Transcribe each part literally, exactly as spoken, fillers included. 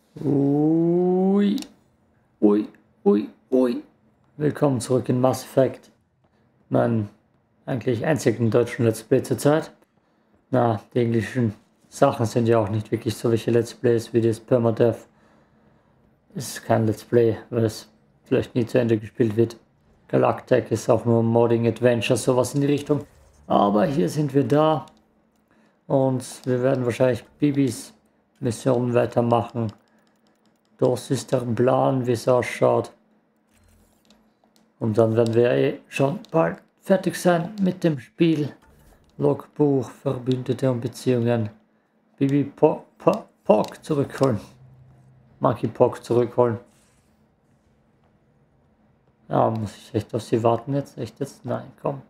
Ui, ui, ui, ui. Willkommen zurück in Mass Effect. Mein eigentlich einzigen deutschen Let's Play zurzeit. Na, die englischen Sachen sind ja auch nicht wirklich so welche Let's Plays wie das Permadeath. Ist kein Let's Play, weil es vielleicht nie zu Ende gespielt wird. Galactic ist auch nur Modding Adventure, sowas in die Richtung. Aber hier sind wir da. Und wir werden wahrscheinlich Bibis Mission weitermachen. Das ist der Plan, wie es ausschaut. Und dann werden wir eh schon bald fertig sein mit dem Spiel. Logbuch, Verbündete und Beziehungen. Bibi Pock po, po, zurückholen. Monkey Pock zurückholen. Ja, muss ich echt auf sie warten jetzt? Echt jetzt? Nein, komm.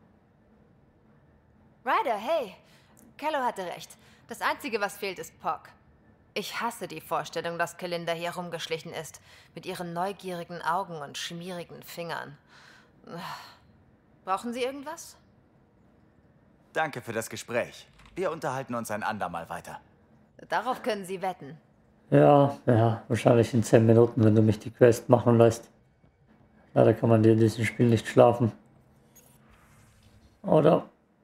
Ryder, hey. Kello hatte recht. Das Einzige, was fehlt, ist Pock. Ich hasse die Vorstellung, dass Kalinda hier rumgeschlichen ist. Mit ihren neugierigen Augen und schmierigen Fingern. Brauchen Sie irgendwas? Danke für das Gespräch. Wir unterhalten uns ein andermal weiter. Darauf können Sie wetten. Ja, ja, wahrscheinlich in zehn Minuten, wenn du mich die Quest machen lässt. Leider kann man in diesem Spiel nicht schlafen. Oder?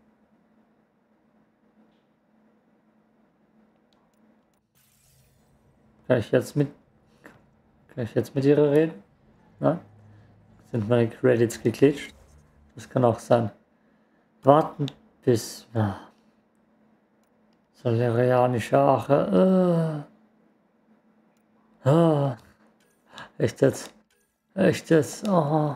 Kann ich jetzt mit... Kann ich jetzt mit ihr reden? Nein? Sind meine Credits geglitscht? Das kann auch sein. Warten bis... Ja. Solarianische Ache. Äh. Ah. Echt jetzt? Echt jetzt? Oh.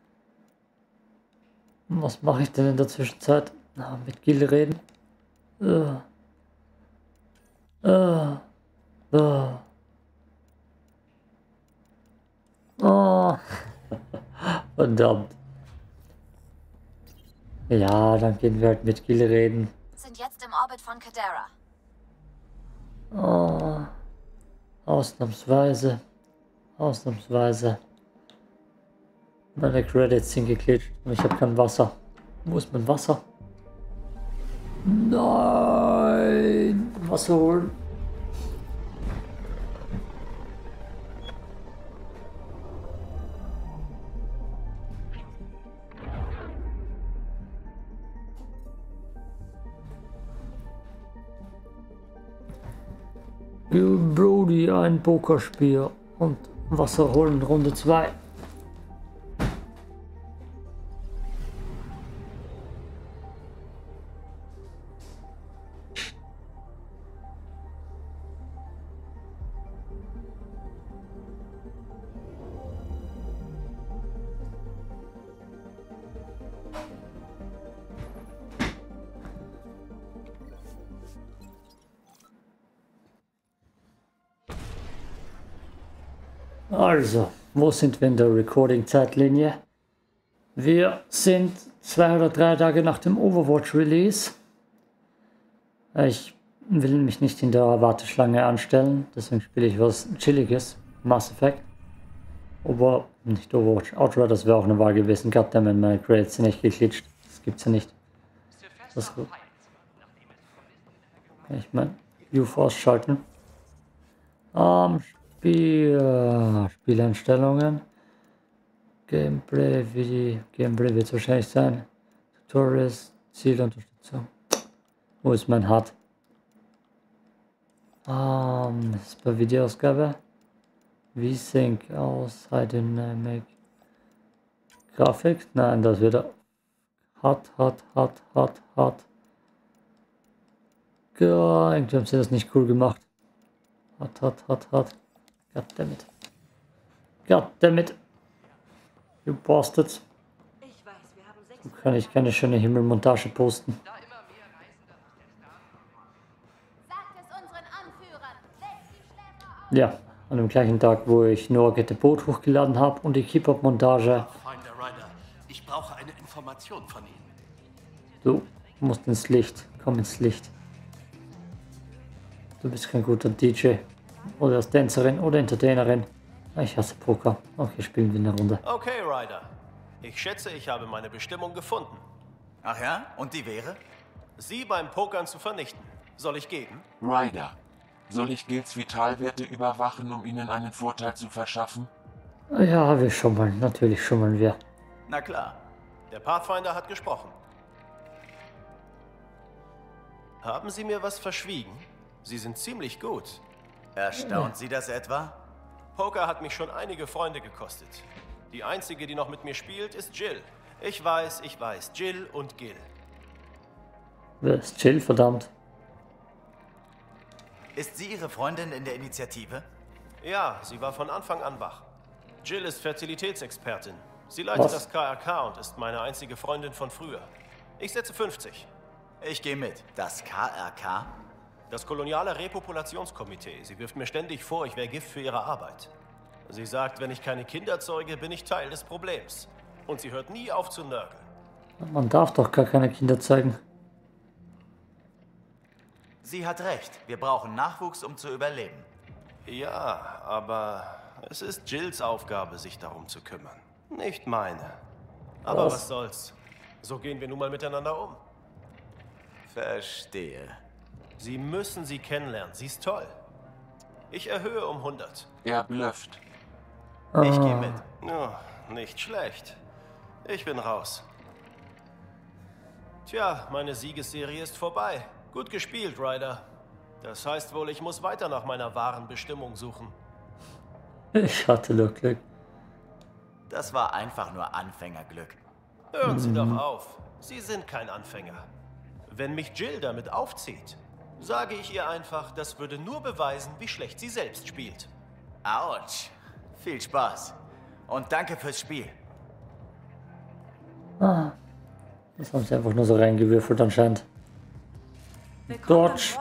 Was mache ich denn in der Zwischenzeit? Na, mit Gil reden? Äh. Äh. Äh. Oh. Verdammt. Ja, dann gehen wir halt mit Gil reden. Sind jetzt im Orbit von Kadera. Oh. Ausnahmsweise. Ausnahmsweise. Meine Credits sind geklitscht und ich habe kein Wasser. Wo ist mein Wasser? Nein! Wasser holen. Gil Brody, ein Pokerspiel und Wasser holen, Runde zwei. Also, wo sind wir in der Recording-Zeitlinie? Wir sind zwei oder drei Tage nach dem Overwatch-Release. Ich will mich nicht in der Warteschlange anstellen, deswegen spiele ich was Chilliges, Mass Effect. Aber nicht Overwatch, Outriders wäre auch eine Wahl gewesen. Goddammit, meine Credits sind nicht geklitscht. Das gibt's ja nicht. Das ist gut. Ich meine, View ausschalten. Ähm, Spiel, Spieleinstellungen. Gameplay, wie die Gameplay wird es wahrscheinlich sein. Tutorials, Zielunterstützung. Wo ist mein H U D? Ähm, das ist bei Videoausgabe. V-Sync aus, High Dynamic. Grafik? Nein, das wird hart, hart, hart, hart, hart. Ja, irgendwie haben sie das nicht cool gemacht. Hart, hart, hart, hart. Goddammit. Goddammit. You bastards. So kann ich keine schöne Himmelmontage posten. Ja, an dem gleichen Tag, wo ich nur Get the Boat hochgeladen habe und die Keep-Up-Montage. Ich brauche eine Information von Ihnen. Du musst ins Licht. Komm ins Licht. Du bist kein guter D J. Oder als Tänzerin oder Entertainerin. Ich hasse Poker. Okay, spielen wir eine Runde. Okay, Ryder. Ich schätze, ich habe meine Bestimmung gefunden. Ach ja? Und die wäre? Sie beim Pokern zu vernichten. Soll ich gehen? Ryder, Soll ich Gils Vitalwerte überwachen, um ihnen einen Vorteil zu verschaffen? Ja, wir schummeln. Natürlich schummeln wir. Na klar. Der Pathfinder hat gesprochen. Haben Sie mir was verschwiegen? Sie sind ziemlich gut. Erstaunt Sie das etwa? Poker hat mich schon einige Freunde gekostet. Die einzige, die noch mit mir spielt, ist Jill. Ich weiß, ich weiß. Jill und Gil. Wer ist Jill, verdammt? Ist sie Ihre Freundin in der Initiative? Ja, sie war von Anfang an wach. Jill ist Fertilitätsexpertin. Sie leitet Was? das K R K und ist meine einzige Freundin von früher. Ich setze fünfzig. Ich gehe mit. Das K R K? Das koloniale Repopulationskomitee. Sie wirft mir ständig vor, ich wäre Gift für ihre Arbeit. Sie sagt, wenn ich keine Kinder zeuge, bin ich Teil des Problems. Und sie hört nie auf zu nörgeln. Man darf doch gar keine Kinder zeigen. Sie hat recht. Wir brauchen Nachwuchs, um zu überleben. Ja, aber es ist Jills Aufgabe, sich darum zu kümmern. Nicht meine. Aber Was? was soll's. So gehen wir nun mal miteinander um. Verstehe. Sie müssen sie kennenlernen. Sie ist toll. Ich erhöhe um hundert. Er blufft. Ich gehe mit. Oh, nicht schlecht. Ich bin raus. Tja, meine Siegesserie ist vorbei. Gut gespielt, Ryder. Das heißt wohl, ich muss weiter nach meiner wahren Bestimmung suchen. Ich hatte nur Glück. Das war einfach nur Anfängerglück. Hören Sie doch auf. Sie sind kein Anfänger. Wenn mich Jill damit aufzieht, sage ich ihr einfach, das würde nur beweisen, wie schlecht sie selbst spielt. Autsch. Viel Spaß. Und danke fürs Spiel. Ah, das haben sie einfach nur so reingewürfelt anscheinend. Dodge.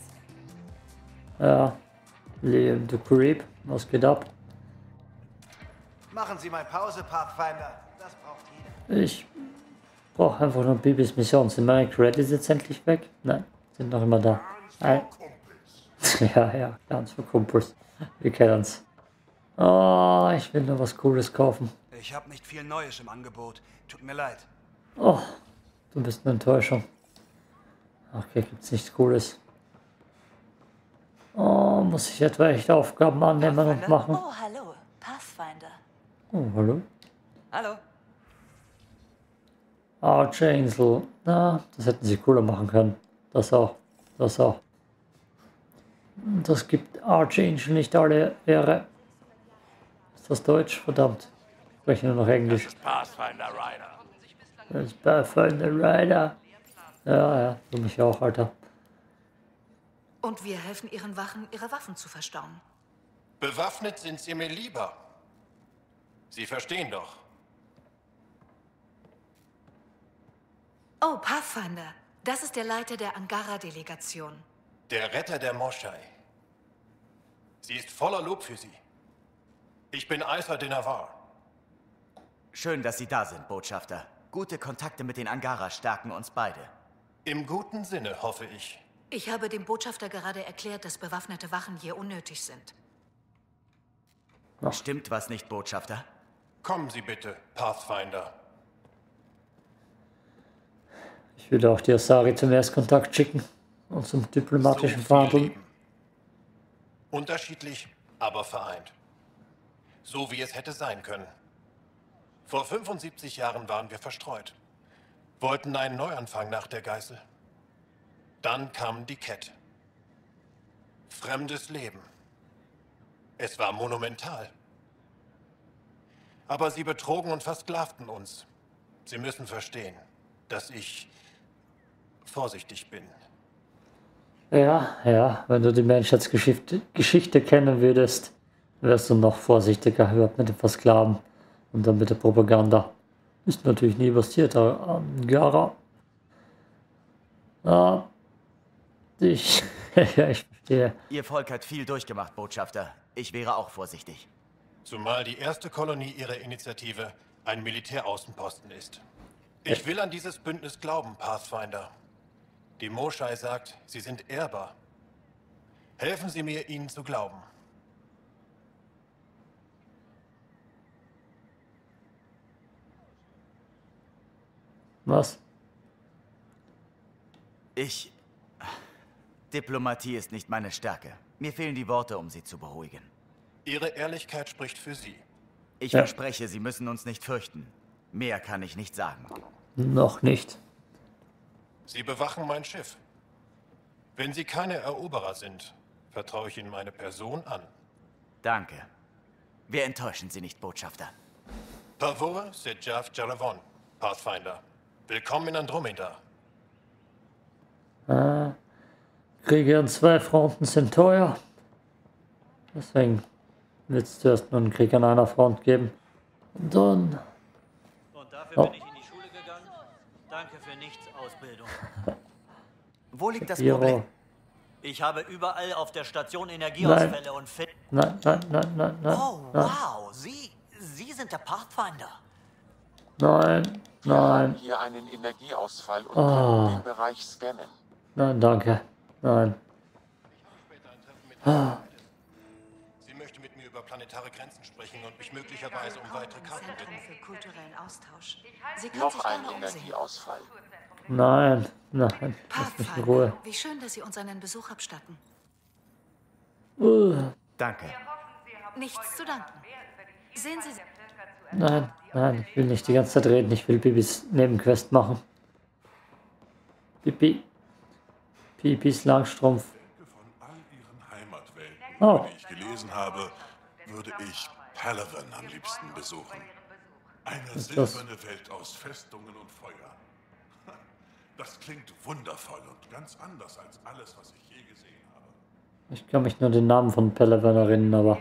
Ja. Liam the Creep. Was geht ab? Machen Sie mal Pause, Pathfinder. Das braucht jeder. Ich brauche einfach nur Bibis Mission. Sind meine Credits jetzt endlich weg? Nein, sind noch immer da. Ein. Ja, ja, ganz für Kumpels. Wir kennen's. Oh, ich will nur was Cooles kaufen. Ich habe nicht viel Neues im Angebot. Tut mir leid. Oh, du bist eine Enttäuschung. Okay, gibt's nichts Cooles. Oh, muss ich etwa echt Aufgaben annehmen und machen? Oh, hallo. Pathfinder. Oh, hallo? Hallo. Archangel. Na, das hätten sie cooler machen können. Das auch. Das auch. Das gibt Archangel nicht alle Ehre. Ist das Deutsch? Verdammt. Ich spreche nur noch Englisch. Pathfinder Rider. Das ist Pathfinder Rider. Ja, ja, du mich auch, Alter. Und wir helfen ihren Wachen, ihre Waffen zu verstauen. Bewaffnet sind sie mir lieber. Sie verstehen doch. Oh, Pathfinder. Das ist der Leiter der Angara-Delegation. Der Retter der Moschei. Sie ist voller Lob für Sie. Ich bin Alpha de Navarre. Schön, dass Sie da sind, Botschafter. Gute Kontakte mit den Angara stärken uns beide. Im guten Sinne, hoffe ich. Ich habe dem Botschafter gerade erklärt, dass bewaffnete Wachen hier unnötig sind. Stimmt was nicht, Botschafter? Kommen Sie bitte, Pathfinder. Ich würde auch die Asari zum Erstkontakt schicken und zum diplomatischen So viel Verhandeln. Leben. Unterschiedlich, aber vereint. So wie es hätte sein können. Vor fünfundsiebzig Jahren waren wir verstreut. Wollten einen Neuanfang nach der Geißel. Dann kam die Kett. Fremdes Leben. Es war monumental. Aber sie betrogen und versklavten uns. Sie müssen verstehen, dass ich vorsichtig bin. Ja, ja, wenn du die Menschheitsgeschichte Geschichte kennen würdest, wärst du noch vorsichtiger, überhaupt mit dem Versklaven und dann mit der Propaganda. Ist natürlich nie passiert, aber Angara. Ah, ich, ja, ich verstehe. Ihr Volk hat viel durchgemacht, Botschafter. Ich wäre auch vorsichtig. Zumal die erste Kolonie ihrer Initiative ein Militäraußenposten ist. Ich will an dieses Bündnis glauben, Pathfinder. Die Moschei sagt, sie sind ehrbar. Helfen Sie mir, ihnen zu glauben. Ich... Diplomatie ist nicht meine Stärke. Mir fehlen die Worte, um sie zu beruhigen. Ihre Ehrlichkeit spricht für Sie. Ich Ja. verspreche, Sie müssen uns nicht fürchten. Mehr kann ich nicht sagen. Noch nicht. Sie bewachen mein Schiff. Wenn Sie keine Eroberer sind, vertraue ich Ihnen meine Person an. Danke. Wir enttäuschen Sie nicht, Botschafter. Pavor Sejav Jalavon, Pathfinder. Willkommen in Andromeda. Ah, Kriege an zwei Fronten sind teuer. Deswegen wird es zuerst nur einen Krieg an einer Front geben. Und dann... Und dafür Oh. bin ich in die Schule gegangen. Danke für nichts, Ausbildung. Wo liegt das Ihre- Problem? Ich habe überall auf der Station Energieausfälle und Fit. Nein, nein, nein, nein, nein. Oh, nein. wow. Sie, Sie sind der Pathfinder. Nein, Wir haben nein, hier einen Energieausfall und Ah. können den Bereich scannen. nein, danke. Nein. Ah, Sie möchte mit mir über planetare Grenzen sprechen und mich möglicherweise um weitere Karten Zentrum bitten. für kulturellen Austausch. Sie kann Noch sich ein gerne umsehen. Energieausfall. nein, nein. Lass mich in Ruhe. Pathfinder, wie schön, dass Sie uns einen Besuch abstatten. Uh, Danke. Nichts zu danken. Sehen Sie, nein, nein, ich will nicht die ganze Zeit reden. Ich will Bibis Nebenquest machen. Bibi. Bibis Langstrumpf. Von all ihren Heimatwelten, Oh. über die ich gelesen habe, würde ich Palaven am liebsten besuchen. Eine ist das? silberne Welt aus Festungen und Feuer. Das klingt wundervoll und ganz anders als alles, was ich je gesehen habe. Ich kann mich nur den Namen von Palaven erinnern, aber...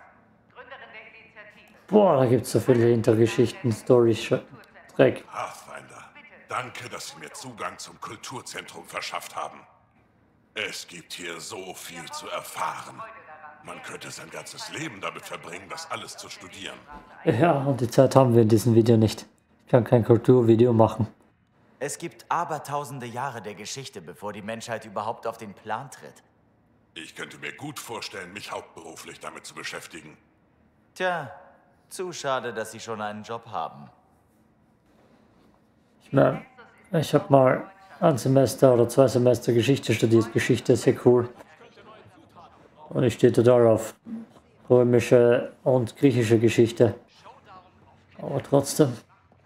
Boah, da gibt es so viele Hintergeschichten, Storys, Dreck. Pathfinder, danke, dass Sie mir Zugang zum Kulturzentrum verschafft haben. Es gibt hier so viel zu erfahren. Man könnte sein ganzes Leben damit verbringen, das alles zu studieren. Ja, und die Zeit haben wir in diesem Video nicht. Ich kann kein Kulturvideo machen. Es gibt abertausende Jahre der Geschichte, bevor die Menschheit überhaupt auf den Plan tritt. Ich könnte mir gut vorstellen, mich hauptberuflich damit zu beschäftigen. Tja, zu schade, dass Sie schon einen Job haben. Ich meine, ich habe mal ein Semester oder zwei Semester Geschichte studiert. Geschichte ist sehr cool. Und ich stehe total auf römische und griechische Geschichte. Aber trotzdem.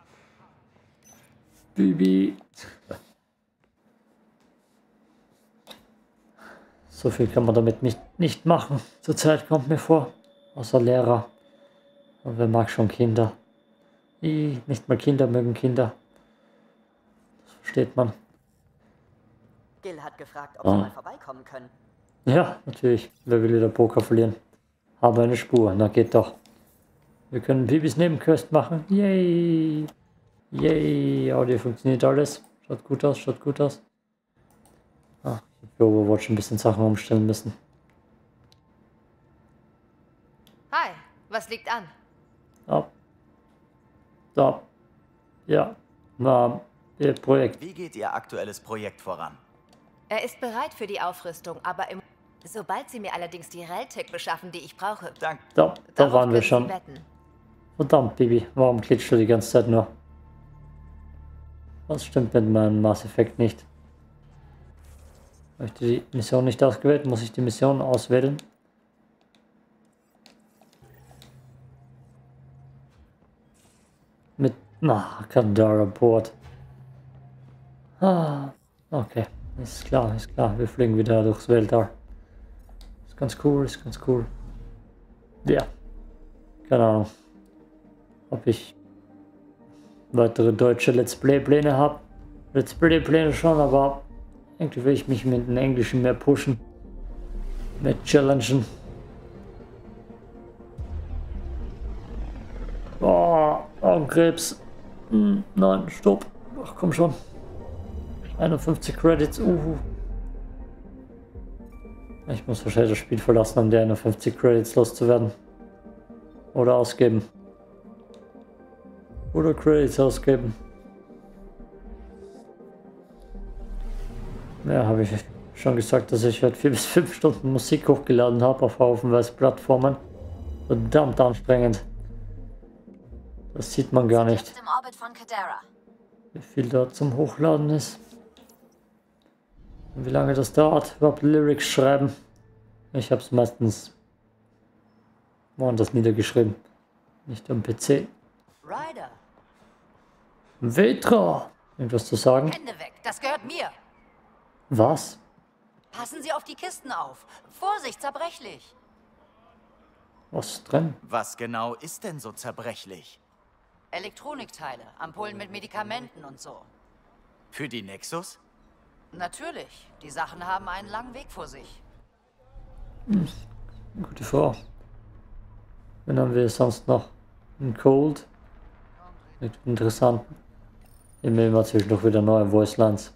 Bibi. So viel kann man damit nicht, nicht machen. Zurzeit kommt mir vor. Außer Lehrer. Und wer mag schon Kinder? I, nicht mal Kinder mögen Kinder. Das versteht man. Gil hat gefragt, ob Ah. Sie mal vorbeikommen können. Ja, natürlich. Wer will wieder Poker verlieren? Habe eine Spur. Na geht doch. Wir können Bibis Nebenquest machen. Yay. Yay. Audio funktioniert alles. Schaut gut aus, schaut gut aus. Ah, ich habe für Overwatch ein bisschen Sachen umstellen müssen. Hi, was liegt an? Da. Da. Ja. Na, Ihr Projekt. Wie geht Ihr aktuelles Projekt voran? Er ist bereit für die Aufrüstung, aber im sobald Sie mir allerdings die Reltec beschaffen, die ich brauche. Danke. Da, da Darauf waren wir können schon. Sie wetten. Verdammt, Bibi. Warum klitscht du die ganze Zeit nur? Was stimmt mit meinem Mass Effect nicht? Habe ich die Mission nicht ausgewählt? Muss ich die Mission auswählen? Mit... Na, Kandara Port. Ah, okay. Ist klar, ist klar. Wir fliegen wieder durchs Weltall. Ist ganz cool, ist ganz cool. Ja. Keine Ahnung. Ob ich weitere deutsche Let's Play Pläne habe. Let's Play Pläne schon, aber irgendwie will ich mich mit den Englischen mehr pushen. Mehr challengen. Boah, Augenkrebs. Hm, nein, stopp. Ach komm schon. einundfünfzig Credits. Uh. Ich muss wahrscheinlich das Spiel verlassen, um die einundfünfzig Credits loszuwerden. Oder ausgeben. Oder Credits ausgeben. Ja, habe ich schon gesagt, dass ich heute vier bis fünf Stunden Musik hochgeladen habe auf haufenweise Plattformen. Verdammt anstrengend. Das sieht man gar nicht, Im Orbit von Kadara. wie viel da zum Hochladen ist. Wie lange das dauert, überhaupt Lyrics schreiben. Ich habe es meistens woanders niedergeschrieben. Nicht am P C. Ryder. Vetra! Irgendwas zu sagen? Hände weg, das gehört mir. Was? Passen Sie auf die Kisten auf. Vorsicht, zerbrechlich. Was ist drin? Was genau ist denn so zerbrechlich? Elektronikteile, Ampullen mit Medikamenten und so. Für die Nexus? Natürlich. Die Sachen haben einen langen Weg vor sich. Hm. Gute Frau. Wen haben wir sonst noch? Ein Cold. Nicht interessant. Immer immer zwischendurch wieder neue Voicelines.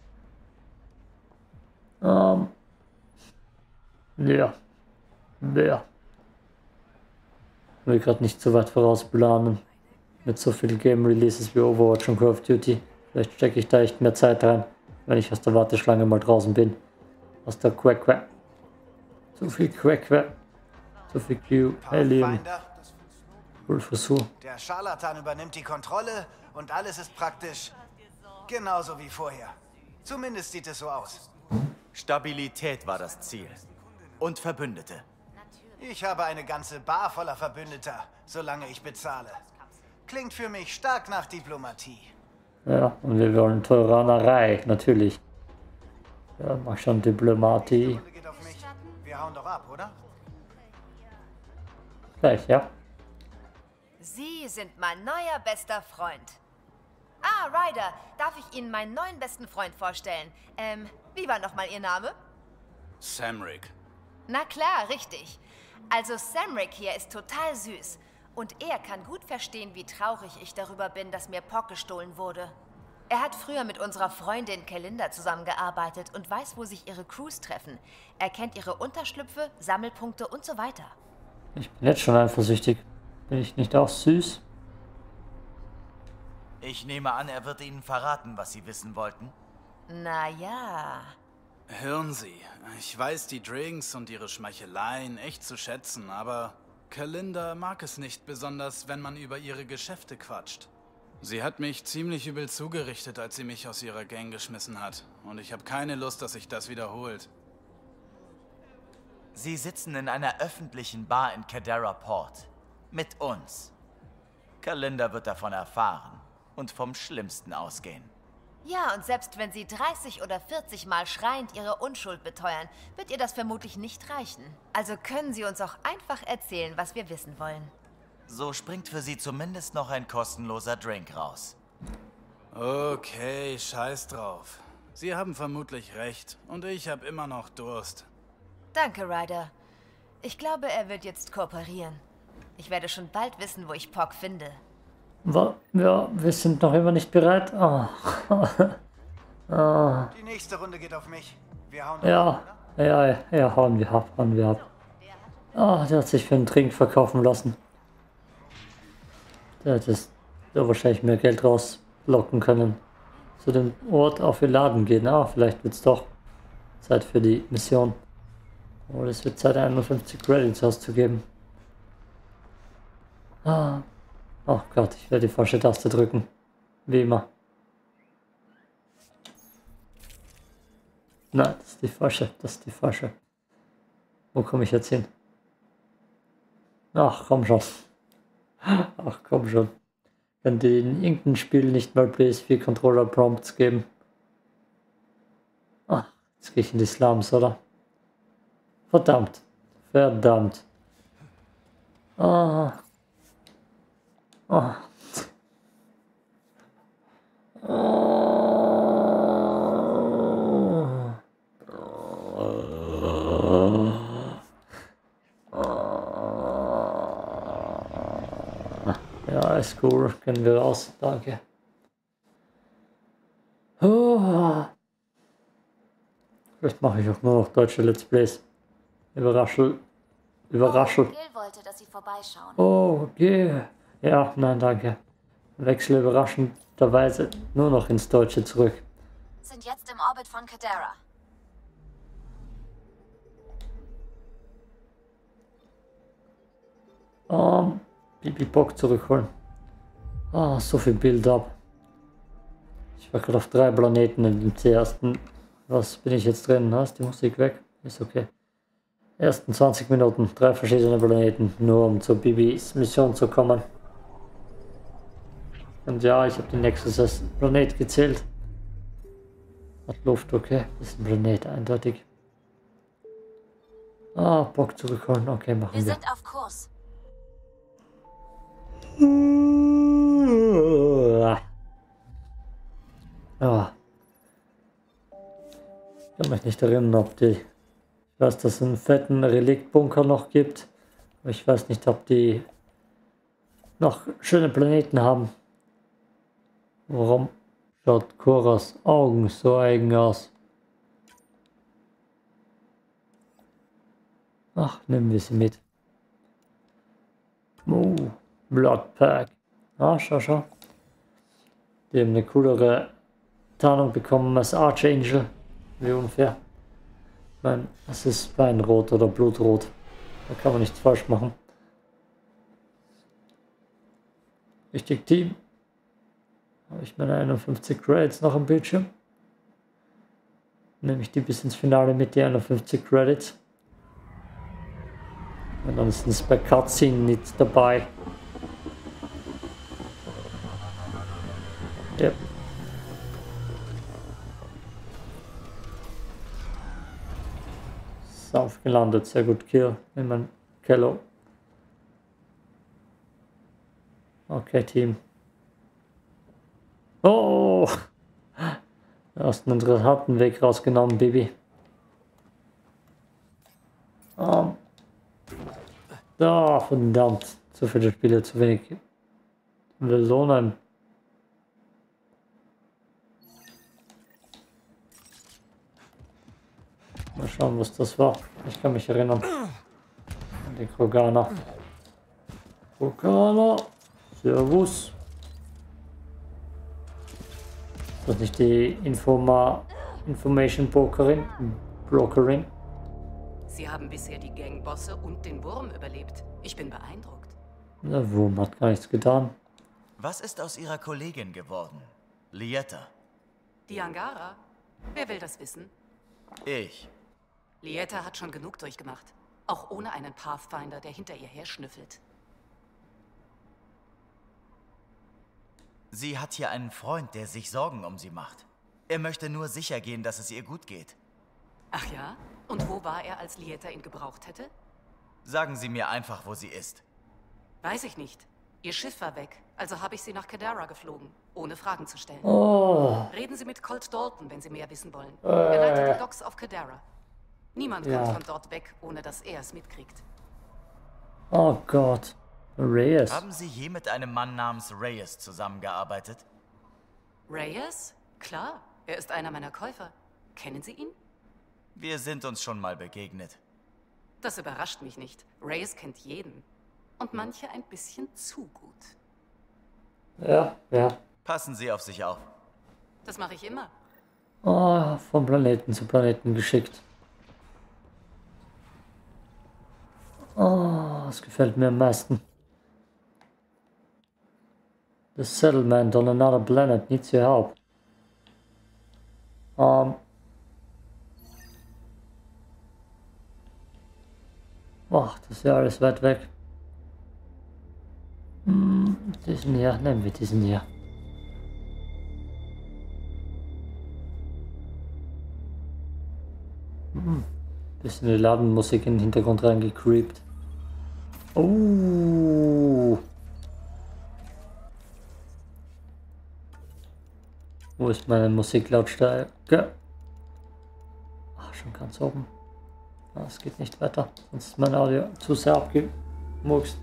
Ähm. Ja. Ja. Ich will gerade nicht so weit vorausplanen. Mit so vielen Game Releases wie Overwatch und Call of Duty. Vielleicht stecke ich da echt mehr Zeit rein, wenn ich aus der Warteschlange mal draußen bin. Aus der Quack Quack. Zu viel Quack Quack. Zu viel Q. Helium. Cool Versuch. Der Scharlatan übernimmt die Kontrolle und alles ist praktisch genauso wie vorher. Zumindest sieht es so aus. Stabilität war das Ziel. Und Verbündete. Ich habe eine ganze Bar voller Verbündeter, solange ich bezahle. Klingt für mich stark nach Diplomatie. Ja, und wir wollen Tyrannerei, natürlich. Ja, mach schon Diplomatie. Wir hauen doch ab, oder? Gleich, ja. Sie sind mein neuer bester Freund. Ah, Ryder, darf ich Ihnen meinen neuen besten Freund vorstellen? Ähm, wie war nochmal Ihr Name? Samric. Na klar, richtig. Also Samric hier ist total süß. Und er kann gut verstehen, wie traurig ich darüber bin, dass mir Pock gestohlen wurde. Er hat früher mit unserer Freundin Kelinda zusammengearbeitet und weiß, wo sich ihre Crews treffen. Er kennt ihre Unterschlüpfe, Sammelpunkte und so weiter. Ich bin jetzt schon eifersüchtig. Bin ich nicht auch süß? Ich nehme an, er wird Ihnen verraten, was Sie wissen wollten. Na ja. Hören Sie, ich weiß die Drinks und ihre Schmeicheleien echt zu schätzen, aber Kelinda mag es nicht besonders, wenn man über ihre Geschäfte quatscht. Sie hat mich ziemlich übel zugerichtet, als sie mich aus ihrer Gang geschmissen hat. Und ich habe keine Lust, dass sich das wiederholt. Sie sitzen in einer öffentlichen Bar in Cadera Port. Mit uns. Kelinda wird davon erfahren und vom Schlimmsten ausgehen. Ja, und selbst wenn Sie dreißig oder vierzig Mal schreiend Ihre Unschuld beteuern, wird ihr das vermutlich nicht reichen. Also können Sie uns auch einfach erzählen, was wir wissen wollen. So springt für Sie zumindest noch ein kostenloser Drink raus. Okay, scheiß drauf. Sie haben vermutlich recht und ich habe immer noch Durst. Danke, Ryder. Ich glaube, er wird jetzt kooperieren. Ich werde schon bald wissen, wo ich Pock finde. Ja, wir sind noch immer nicht bereit. Oh. Oh. Die nächste Runde geht auf mich. Wir hauen ja, ab, ja, ja, ja, hauen wir ab, hauen wir ab. Oh, der hat sich für einen Trink verkaufen lassen. Der hat das, da wahrscheinlich mehr Geld rauslocken können. Zu dem Ort auf den Laden gehen. Ah, vielleicht wird es doch Zeit für die Mission. Oh, es wird Zeit, einundfünfzig Credits auszugeben. Ah. Oh Gott, ich werde die falsche Taste drücken. Wie immer. Nein, das ist die falsche. Das ist die falsche. Wo komme ich jetzt hin? Ach, komm schon. Ach, komm schon. Wenn die in irgendeinem Spiel nicht mal P S vier Controller Prompts geben. Ach, jetzt gehe ich in die Slums, oder? Verdammt. Verdammt. Ah. Oh. Oh. Ja, ist cool. Können wir raus. Danke. Oh. Vielleicht mache ich auch nur noch deutsche Let's Plays. Überraschel. Überraschel. Oh, Gil wollte, dass Sie vorbeischauen. Oh, Gil. Ja, nein, danke. Wechsle überraschenderweise nur noch ins Deutsche zurück. Sind jetzt im Orbit von Cadera. Um, Bibi Bock zurückholen. Ah, so viel Build-up. Ich war gerade auf drei Planeten in dem ersten Was bin ich jetzt drin? Na, ist die Musik weg? Ist okay. Ersten zwanzig Minuten, drei verschiedene Planeten, nur um zur Bibis Mission zu kommen. Und ja, ich habe den Nexus als Planet gezählt. Hat Luft, okay. Das ist ein Planet, eindeutig. Ah, Bock zurückholen. Okay, machen wir. Wir sind auf Kurs. Ah. Ich kann mich nicht erinnern, ob die... Ich weiß, dass es einen fetten Reliktbunker noch gibt. Aber ich weiß nicht, ob die noch schöne Planeten haben. Warum schaut Koras Augen so eigen aus? Ach, nehmen wir sie mit. Oh, Bloodpack. Ah, schau, schau. Die haben eine coolere Tarnung bekommen als Archangel. Wie unfair. Ich meine, das ist Weinrot oder Blutrot. Da kann man nichts falsch machen. Richtig, Team. Habe ich meine einundfünfzig Credits noch am Bildschirm? Nehme ich die bis ins Finale mit, die einundfünfzig Credits. Und dann ist es bei Cutscene nicht dabei. Ja. Sanft gelandet, sehr gut, Kill. In mein Kello. Okay, Team. Oh! Du hast einen interessanten Weg rausgenommen, Baby. Um. Oh, verdammt. Zu viele Spiele, zu wenig Belohnung. Mal schauen, was das war. Ich kann mich erinnern. An die Kroganer. Kroganer. Servus. Ist das nicht die Informa Information Brokerin? Brokerin? Sie haben bisher die Gangbosse und den Wurm überlebt. Ich bin beeindruckt. Der Wurm hat gar nichts getan. Was ist aus ihrer Kollegin geworden? Lieta. Die Angara? Wer will das wissen? Ich. Lieta hat schon genug durchgemacht. Auch ohne einen Pathfinder, der hinter ihr her schnüffelt. Sie hat hier einen Freund, der sich Sorgen um sie macht. Er möchte nur sicher gehen, dass es ihr gut geht. Ach ja? Und wo war er, als Lieta ihn gebraucht hätte? Sagen Sie mir einfach, wo sie ist. Weiß ich nicht. Ihr Schiff war weg, also habe ich sie nach Kadara geflogen, ohne Fragen zu stellen. Oh. Reden Sie mit Colt Dalton, wenn Sie mehr wissen wollen. Äh. Er leitet die Docks auf Kadara. Niemand Ja. kommt von dort weg, ohne dass er es mitkriegt. Oh Gott. Reyes. Haben Sie je mit einem Mann namens Reyes zusammengearbeitet? Reyes? Klar, er ist einer meiner Käufer. Kennen Sie ihn? Wir sind uns schon mal begegnet. Das überrascht mich nicht. Reyes kennt jeden. Und manche ein bisschen zu gut. Ja, ja. Passen Sie auf sich auf. Das mache ich immer. Oh, vom Planeten zu Planeten geschickt. Oh, das gefällt mir am meisten. The settlement on another planet needs your help. Um. Ach, das ist ja alles weit weg. Hm, diesen hier, nehmen wir diesen hier. Hm, bisschen die Ladenmusik in den Hintergrund reingecreept. Oh. Wo ist meine Musiklautstärke? Ach, schon ganz oben. Es geht nicht weiter, sonst ist mein Audio zu sehr abgemurkst.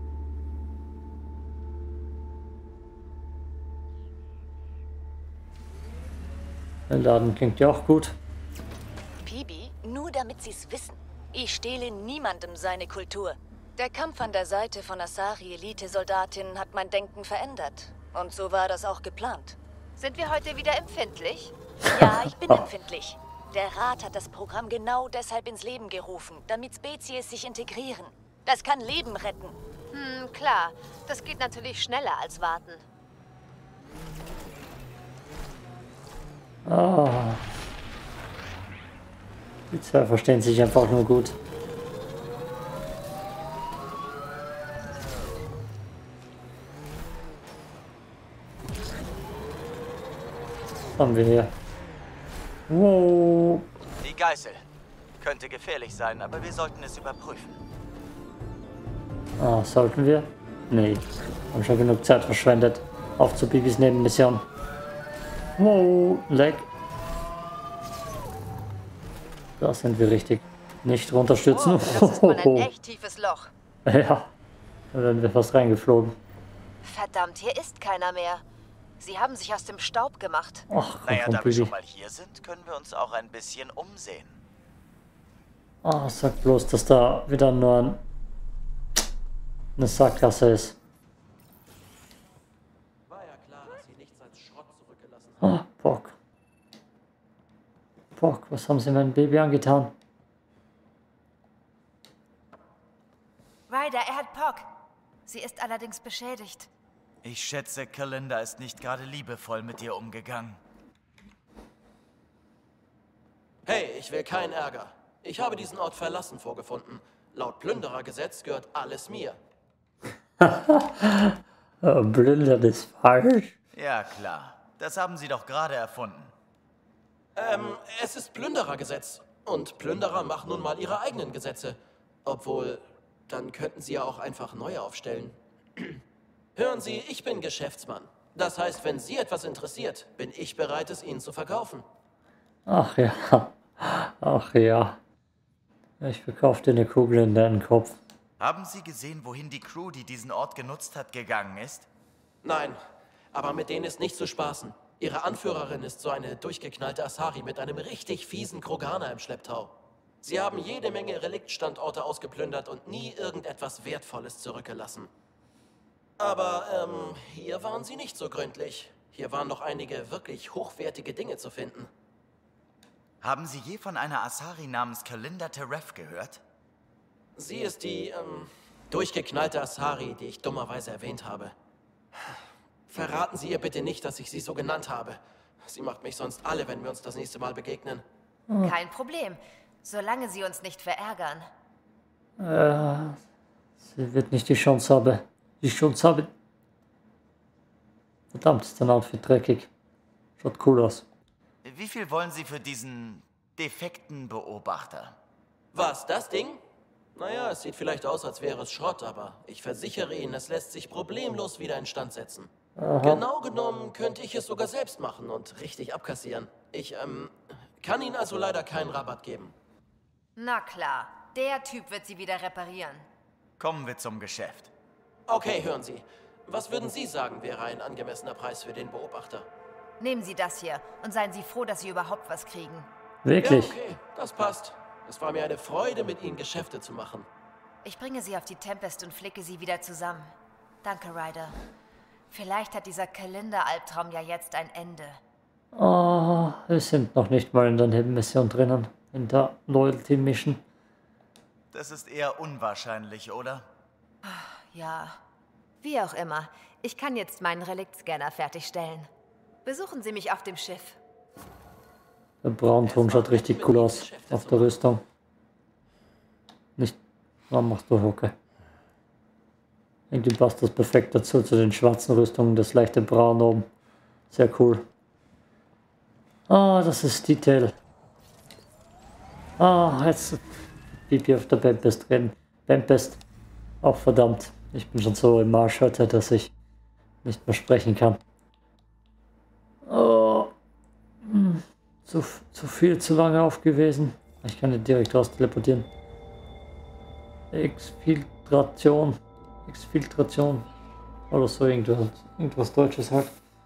Der Laden klingt ja auch gut. Pibi, nur damit Sie's wissen. Ich stehle niemandem seine Kultur. Der Kampf an der Seite von Asari Elite-Soldatinnen hat mein Denken verändert. Und so war das auch geplant. Sind wir heute wieder empfindlich? Ja, ich bin empfindlich. Der Rat hat das Programm genau deshalb ins Leben gerufen, damit Spezies sich integrieren. Das kann Leben retten. Hm, klar. Das geht natürlich schneller als warten. Ah. Die zwei verstehen sich einfach nur gut. Was haben wir hier? Wow. Die Geißel. Könnte gefährlich sein, aber wir sollten es überprüfen. Ah, sollten wir? Nee. Haben schon genug Zeit verschwendet. Auf zu Bibis Nebenmission. Wow, leck. Da sind wir richtig. Nicht runterstürzen. Oh, das ist mal ein echt tiefes Loch. Ja, da werden wir fast reingeflogen. Verdammt, hier ist keiner mehr. Sie haben sich aus dem Staub gemacht. Ach, komm, naja, komm, da wir Bibi. schon mal hier sind, können wir uns auch ein bisschen umsehen. Ah, sag bloß, dass da wieder nur ein, eine Sackgasse ist. War ja klar, dass sie nichts als Schrott zurückgelassen haben. Ah, Bock. Bock, was haben sie meinem Baby angetan? Ryder, er hat Pock. Sie ist allerdings beschädigt. Ich schätze, Kalinda ist nicht gerade liebevoll mit ihr umgegangen. Hey, ich will keinen Ärger. Ich habe diesen Ort verlassen vorgefunden. Laut Plünderergesetz gehört alles mir. Plündern ist falsch. Ja, klar. Das haben sie doch gerade erfunden. Ähm, es ist Plünderergesetz. Und Plünderer machen nun mal ihre eigenen Gesetze. Obwohl, dann könnten sie ja auch einfach neue aufstellen. Hören Sie, ich bin Geschäftsmann. Das heißt, wenn Sie etwas interessiert, bin ich bereit, es Ihnen zu verkaufen. Ach ja. Ach ja. Ich verkaufe dir eine Kugel in deinen Kopf. Haben Sie gesehen, wohin die Crew, die diesen Ort genutzt hat, gegangen ist? Nein, aber mit denen ist nicht zu spaßen. Ihre Anführerin ist so eine durchgeknallte Asari mit einem richtig fiesen Kroganer im Schlepptau. Sie haben jede Menge Reliktstandorte ausgeplündert und nie irgendetwas Wertvolles zurückgelassen. Aber, ähm, hier waren sie nicht so gründlich. Hier waren noch einige wirklich hochwertige Dinge zu finden. Haben Sie je von einer Asari namens Kalinda Teref gehört? Sie ist die, ähm, durchgeknallte Asari, die ich dummerweise erwähnt habe. Verraten Sie ihr bitte nicht, dass ich sie so genannt habe. Sie macht mich sonst alle, wenn wir uns das nächste Mal begegnen. Kein Problem, solange Sie uns nicht verärgern. Äh, sie wird nicht die Chance haben. Die Chance haben. Verdammt, ist dein Outfit dreckig. Schaut cool aus. Wie viel wollen Sie für diesen defekten Beobachter? Was, das Ding? Naja, es sieht vielleicht aus, als wäre es Schrott, aber ich versichere Ihnen, es lässt sich problemlos wieder instand setzen. Aha. Genau genommen könnte ich es sogar selbst machen und richtig abkassieren. Ich, ähm, kann Ihnen also leider keinen Rabatt geben. Na klar, der Typ wird sie wieder reparieren. Kommen wir zum Geschäft. Okay, hören Sie. Was würden Sie sagen, wäre ein angemessener Preis für den Beobachter? Nehmen Sie das hier und seien Sie froh, dass Sie überhaupt was kriegen. Wirklich? Ja, okay, das passt. Es war mir eine Freude, mit Ihnen Geschäfte zu machen. Ich bringe Sie auf die Tempest und flicke Sie wieder zusammen. Danke, Ryder. Vielleicht hat dieser Kalinda-Albtraum ja jetzt ein Ende. Oh, wir sind noch nicht mal in der Nebenmission drinnen. In der Loyalty Mission. Das ist eher unwahrscheinlich, oder? Ja, wie auch immer. Ich kann jetzt meinen Reliktscanner fertigstellen. Besuchen Sie mich auf dem Schiff. Der Braunton schaut richtig cool aus auf der Rüstung. Nicht. Warum machst du Hocke? Irgendwie passt das perfekt dazu, zu den schwarzen Rüstungen, das leichte Braun oben. Sehr cool. Ah, das ist Detail. Ah, jetzt Pipi auf der Tempest reden. Tempest. Auch verdammt. Ich bin schon so im Marsch heute, dass ich nicht mehr sprechen kann. Oh. Hm. Zu, zu viel, zu lange auf gewesen. Ich kann nicht direkt raus teleportieren. Exfiltration. Exfiltration. Oder so irgendwas, irgendwas Deutsches halt.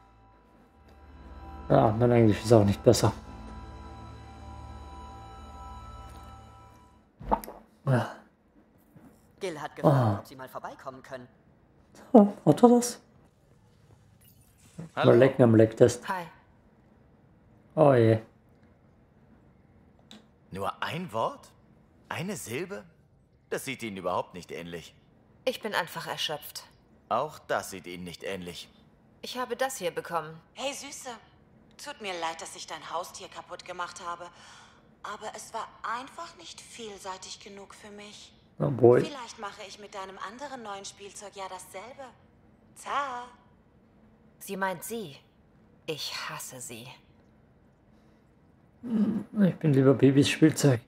Ja, mein Englisch ist auch nicht besser. Ja. Gil hat gefragt, Ah. ob Sie mal vorbeikommen können. Oh, hat er das? Hallo. Mal lecken am Lecktest. Hi. Oh je. Nur ein Wort? Eine Silbe? Das sieht Ihnen überhaupt nicht ähnlich. Ich bin einfach erschöpft. Auch das sieht Ihnen nicht ähnlich. Ich habe das hier bekommen. Hey Süße, tut mir leid, dass ich dein Haustier kaputt gemacht habe. aber es war einfach nicht vielseitig genug für mich. Oh boy. Vielleicht mache ich mit deinem anderen neuen Spielzeug ja dasselbe. Zah. Sie meint sie. Ich hasse sie. Ich bin lieber Babys Spielzeug.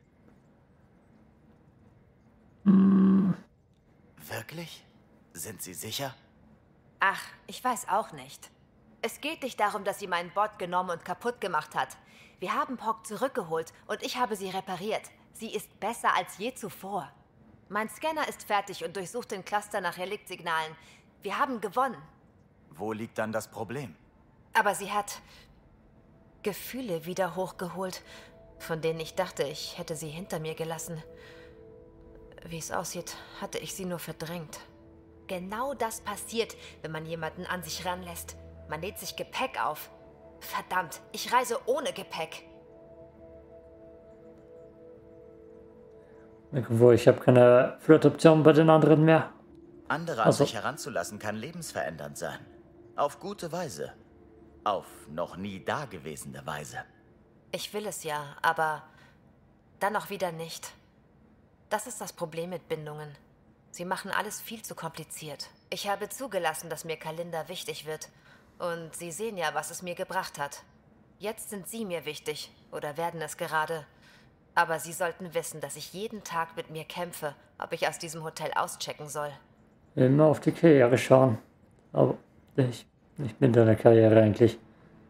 Wirklich? Sind Sie sicher? Ach, ich weiß auch nicht. Es geht nicht darum, dass sie meinen Bot genommen und kaputt gemacht hat. Wir haben Pock zurückgeholt und ich habe sie repariert. Sie ist besser als je zuvor. Mein Scanner ist fertig und durchsucht den Cluster nach Reliktsignalen. Wir haben gewonnen. Wo liegt dann das Problem? Aber sie hat Gefühle wieder hochgeholt, von denen ich dachte, ich hätte sie hinter mir gelassen. Wie es aussieht, hatte ich sie nur verdrängt. Genau das passiert, wenn man jemanden an sich ranlässt. Man lädt sich Gepäck auf. Verdammt, ich reise ohne Gepäck. Irgendwo, ich habe keine Flirtoption bei den anderen mehr. Andere an Also. sich heranzulassen kann lebensverändernd sein. Auf gute Weise. Auf noch nie dagewesene Weise. Ich will es ja, aber dann auch wieder nicht. Das ist das Problem mit Bindungen. Sie machen alles viel zu kompliziert. Ich habe zugelassen, dass mir Kalinda wichtig wird. Und Sie sehen ja, was es mir gebracht hat. Jetzt sind Sie mir wichtig, oder werden es gerade. Aber Sie sollten wissen, dass ich jeden Tag mit mir kämpfe, ob ich aus diesem Hotel auschecken soll. Immer auf die Karriere schauen. Aber ich, ich bin deine Karriere eigentlich.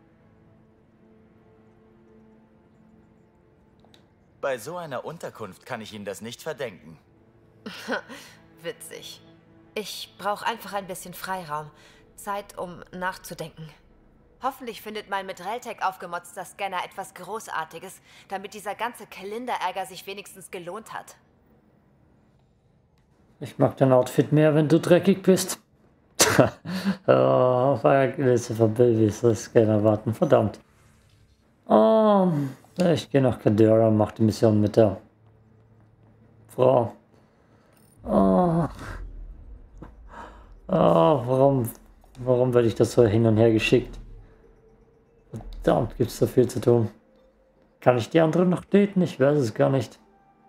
Bei so einer Unterkunft kann ich Ihnen das nicht verdenken. Witzig. Ich brauche einfach ein bisschen Freiraum. Zeit, um nachzudenken. Hoffentlich findet mein mit Reltec aufgemotzter Scanner etwas Großartiges, damit dieser ganze Kalinda-Ärger sich wenigstens gelohnt hat. Ich mag dein Outfit mehr, wenn du dreckig bist. Oh, auf eine Liste von Babys, das kann erwarten. Verdammt. Oh, ich gehe nach Cadera und mache die Mission mit der Frau. Oh. Oh, warum, warum werde ich das so hin und her geschickt? Verdammt, gibt es so viel zu tun. Kann ich die anderen noch daten? Ich weiß es gar nicht.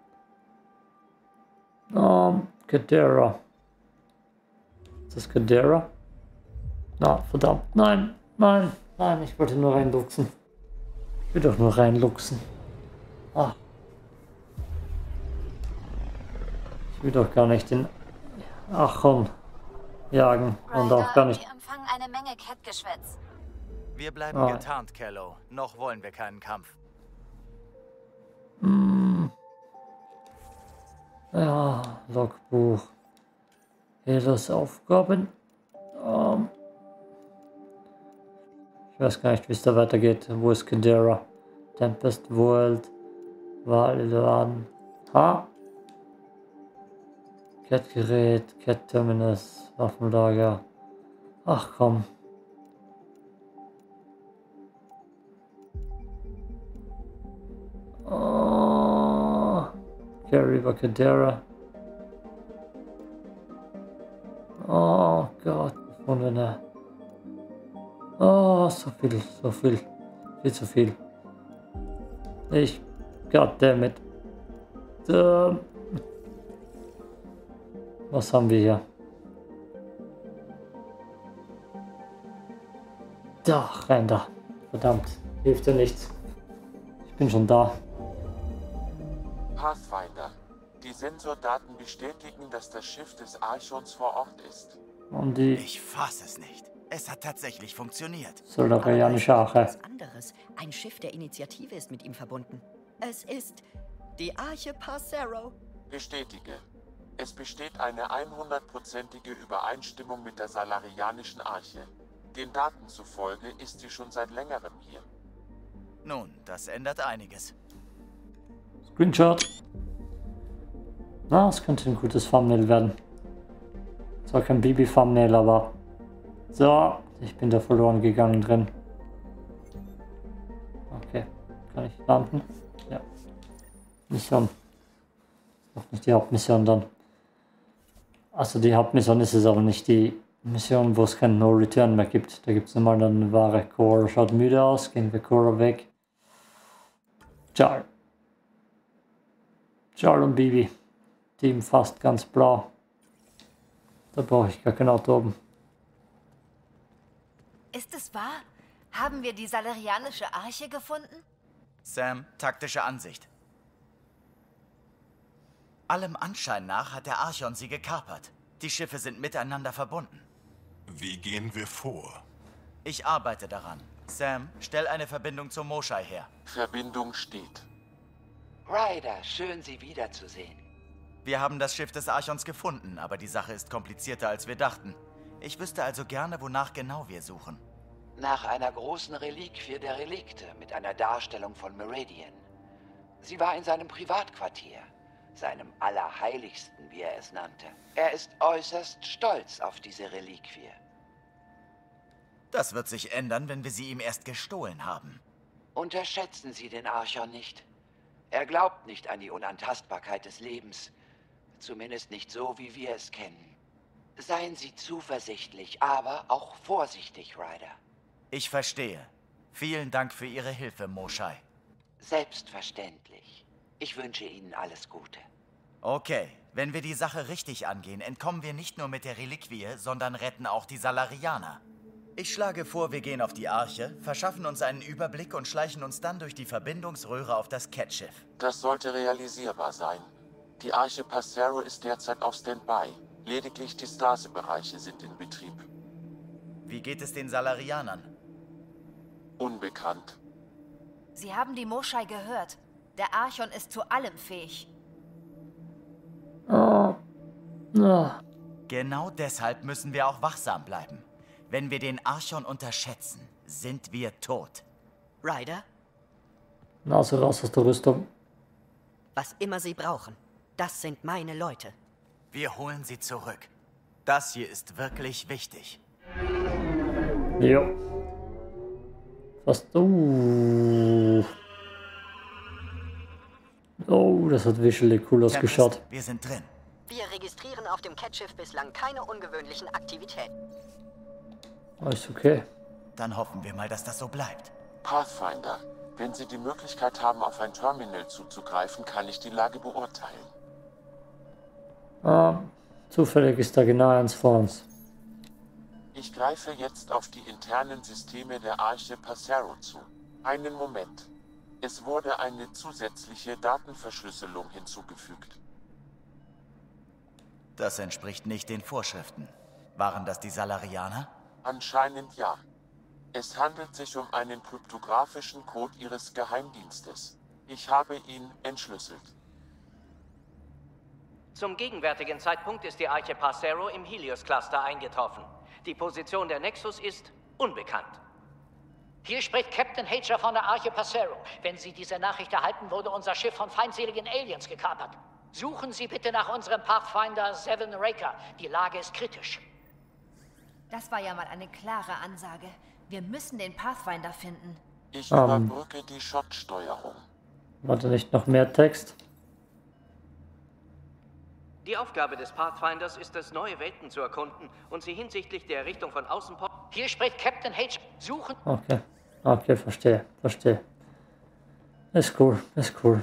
Oh, Cadera. Ist das Cadera? Na, verdammt. Nein, nein, nein, ich wollte nur reinluchsen. Ich will doch nur reinluchsen. Ah. Ich will doch gar nicht den Achon jagen und auch gar nicht. Wir empfangen eine Menge Cat-Geschwätz. Wir bleiben Ah. getarnt, Kello. Noch wollen wir keinen Kampf. Hm. Ja, Logbuch. Helos Aufgaben. Ähm. Ich weiß gar nicht, wie es da weitergeht. Wo ist Cadera? Tempest World. Waldan. Ha? Cat-Gerät, Cat-Terminus, Waffenlager. Ach komm. Oh. Carry by Cadera. Oh Gott, gefundene. Oh, so viel, so viel. Viel zu viel. Ich, goddammit. Ähm. Was haben wir hier? Da, rein da. Verdammt, hilft ja nichts. Ich bin schon da. Pathfinder. Die Sensordaten bestätigen, dass das Schiff des Archons vor Ort ist. Und die Ich fasse es nicht. Es hat tatsächlich funktioniert. solarianische Ache. Was anderes. Ein Schiff der Initiative ist mit ihm verbunden. Es ist die Arche Passero. Bestätige. Es besteht eine hundertprozentige Übereinstimmung mit der salarianischen Arche. Den Daten zufolge ist sie schon seit längerem hier. Nun, das ändert einiges. Screenshot. Na, es könnte ein gutes Thumbnail werden. Zwar kein Baby-Thumbnail, aber... So, ich bin da verloren gegangen drin. Okay, kann ich landen? Ja. Mission. Noch nicht die Hauptmission dann. Also die Hauptmission ist es aber nicht die Mission, wo es kein No-Return mehr gibt. Da gibt es nochmal eine wahre Cora. Schaut müde aus, gehen wir Cora weg. Ciao. Jarl und Bibi. Team fast ganz blau. Da brauche ich gar kein Auto oben. Ist es wahr? Haben wir die salarianische Arche gefunden? Sam, taktische Ansicht. Allem Anschein nach hat der Archon sie gekapert. Die Schiffe sind miteinander verbunden. Wie gehen wir vor? Ich arbeite daran. Sam, stell eine Verbindung zum Moshae her. Verbindung steht. Ryder, schön Sie wiederzusehen. Wir haben das Schiff des Archons gefunden, aber die Sache ist komplizierter, als wir dachten. Ich wüsste also gerne, wonach genau wir suchen. Nach einer großen Reliquie der Relikte mit einer Darstellung von Meridian. Sie war in seinem Privatquartier, seinem Allerheiligsten, wie er es nannte. Er ist äußerst stolz auf diese Reliquie. Das wird sich ändern, wenn wir sie ihm erst gestohlen haben. Unterschätzen Sie den Archon nicht. Er glaubt nicht an die Unantastbarkeit des Lebens. Zumindest nicht so, wie wir es kennen. Seien Sie zuversichtlich, aber auch vorsichtig, Ryder. Ich verstehe. Vielen Dank für Ihre Hilfe, Moshae. Selbstverständlich. Ich wünsche Ihnen alles Gute. Okay, wenn wir die Sache richtig angehen, entkommen wir nicht nur mit der Reliquie, sondern retten auch die Salarianer. Ich schlage vor, wir gehen auf die Arche, verschaffen uns einen Überblick und schleichen uns dann durch die Verbindungsröhre auf das Cat-Schiff. Das sollte realisierbar sein. Die Arche Passero ist derzeit auf Standby. Lediglich die Stase-Bereiche sind in Betrieb. Wie geht es den Salarianern? Unbekannt. Sie haben die Moshae gehört. Der Archon ist zu allem fähig. Oh. Oh. Genau deshalb müssen wir auch wachsam bleiben. Wenn wir den Archon unterschätzen, sind wir tot. Ryder? Nase raus aus der Rüstung. Was immer Sie brauchen, das sind meine Leute. Wir holen sie zurück. Das hier ist wirklich wichtig. Jo. Fast. Uh. Oh, das hat visually cool ausgeschaut. Wir sind drin. Wir registrieren auf dem Cat-Schiff bislang keine ungewöhnlichen Aktivitäten. Ist okay. Dann hoffen wir mal, dass das so bleibt. Pathfinder, wenn Sie die Möglichkeit haben, auf ein Terminal zuzugreifen, kann ich die Lage beurteilen. Ah, zufällig ist da genau eins vor uns. Ich greife jetzt auf die internen Systeme der Arche Passero zu. Einen Moment. Es wurde eine zusätzliche Datenverschlüsselung hinzugefügt. Das entspricht nicht den Vorschriften. Waren das die Salarianer? Anscheinend ja. Es handelt sich um einen kryptografischen Code Ihres Geheimdienstes. Ich habe ihn entschlüsselt. Zum gegenwärtigen Zeitpunkt ist die Arche Passero im Helios-Cluster eingetroffen. Die Position der Nexus ist unbekannt. Hier spricht Captain Hager von der Arche Passero. Wenn Sie diese Nachricht erhalten, wurde unser Schiff von feindseligen Aliens gekapert. Suchen Sie bitte nach unserem Pathfinder Seven Raker. Die Lage ist kritisch. Das war ja mal eine klare Ansage. Wir müssen den Pathfinder finden. Ich Um. überbrücke die Shot-Steuerung. Warte, nicht noch mehr Text? Die Aufgabe des Pathfinders ist es, neue Welten zu erkunden und sie hinsichtlich der Richtung von außen... Hier spricht Captain Hager. Suchen... Okay. Okay, verstehe. Verstehe. Ist cool. Ist cool.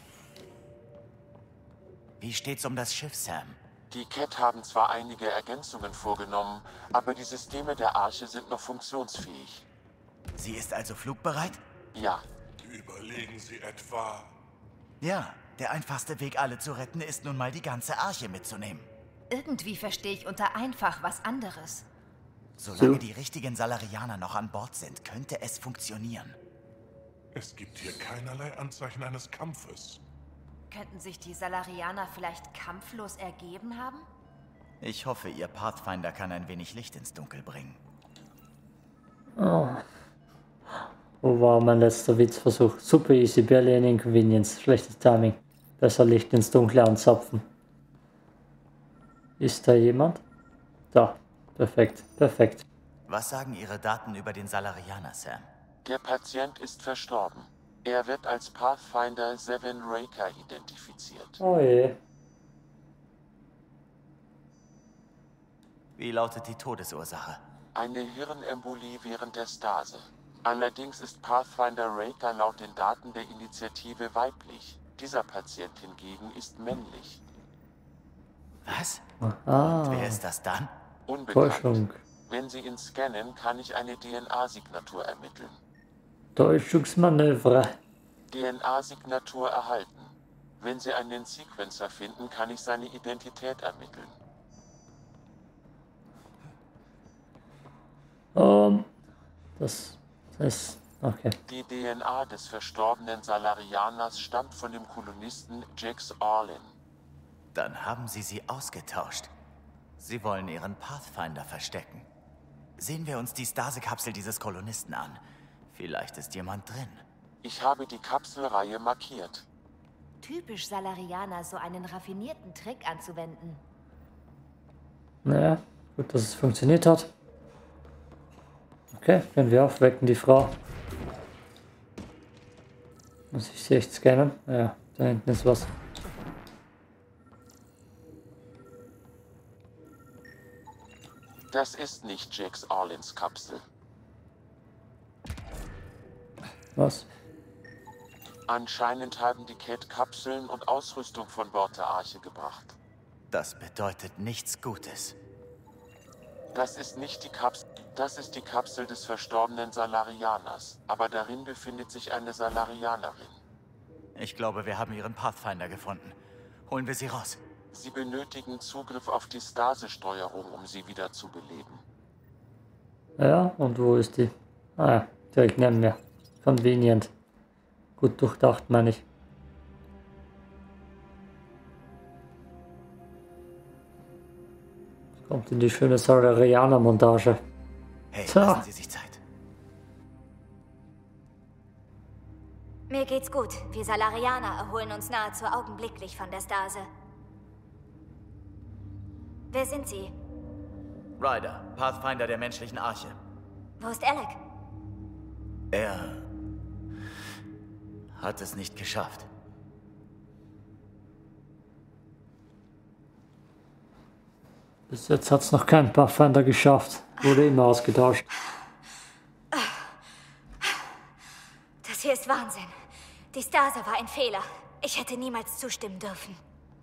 Wie steht's um das Schiff, Sam? Die Cat haben zwar einige Ergänzungen vorgenommen, aber die Systeme der Arche sind noch funktionsfähig. Sie ist also flugbereit? Ja. Überlegen Sie etwa... Ja, der einfachste Weg, alle zu retten, ist nun mal die ganze Arche mitzunehmen. Irgendwie verstehe ich unter einfach was anderes. Solange so. die richtigen Salarianer noch an Bord sind, könnte es funktionieren. Es gibt hier keinerlei Anzeichen eines Kampfes. Könnten sich die Salarianer vielleicht kampflos ergeben haben? Ich hoffe, Ihr Pathfinder kann ein wenig Licht ins Dunkel bringen. Oh. Wo war mein letzter Witzversuch? Super easy, barely any inconvenience. Schlechtes Timing. Besser Licht ins Dunkle anzapfen. Ist da jemand? Da. Perfekt, perfekt. Was sagen Ihre Daten über den Salarianer, Sam? Der Patient ist verstorben. Er wird als Pathfinder Seven Raker identifiziert. Oh je. Wie lautet die Todesursache? Eine Hirnembolie während der Stase. Allerdings ist Pathfinder Raker laut den Daten der Initiative weiblich. Dieser Patient hingegen ist männlich. Was? Ah. Und wer ist das dann? Unbekannt. Täuschung. Wenn Sie ihn scannen, kann ich eine D N A-Signatur ermitteln. Täuschungsmanöver. D N A-Signatur erhalten. Wenn Sie einen Sequencer finden, kann ich seine Identität ermitteln. Um, das ist... Okay. Die D N A des verstorbenen Salarianers stammt von dem Kolonisten Jax Orlin. Dann haben Sie sie ausgetauscht. Sie wollen Ihren Pathfinder verstecken. Sehen wir uns die Stase-Kapsel dieses Kolonisten an. Vielleicht ist jemand drin. Ich habe die Kapselreihe markiert. Typisch Salarianer, so einen raffinierten Trick anzuwenden. Naja, gut, dass es funktioniert hat. Okay, können wir aufwecken, die Frau. Muss ich sie echt scannen? Ja, da hinten ist was. Das ist nicht Jax Orlins Kapsel. Was? Anscheinend haben die Cat Kapseln und Ausrüstung von Bord der Arche gebracht. Das bedeutet nichts Gutes. Das ist nicht die Kapsel. Das ist die Kapsel des verstorbenen Salarianers. Aber darin befindet sich eine Salarianerin. Ich glaube, wir haben ihren Pathfinder gefunden. Holen wir sie raus. Sie benötigen Zugriff auf die Stase-Steuerung, um sie wieder zu beleben. Ja, und wo ist die? Ah ja, direkt neben mir. Convenient. Gut durchdacht, meine ich. Jetzt kommt in die schöne Salarianer-Montage. Hey, Tja. lassen Sie sich Zeit. Mir geht's gut. Wir Salarianer erholen uns nahezu augenblicklich von der Stase. Wer sind Sie? Ryder, Pathfinder der menschlichen Arche. Wo ist Alec? Er hat es nicht geschafft. Bis jetzt hat es noch kein Pathfinder geschafft. Wurde immer ausgetauscht. Das hier ist Wahnsinn. Die Stase war ein Fehler. Ich hätte niemals zustimmen dürfen.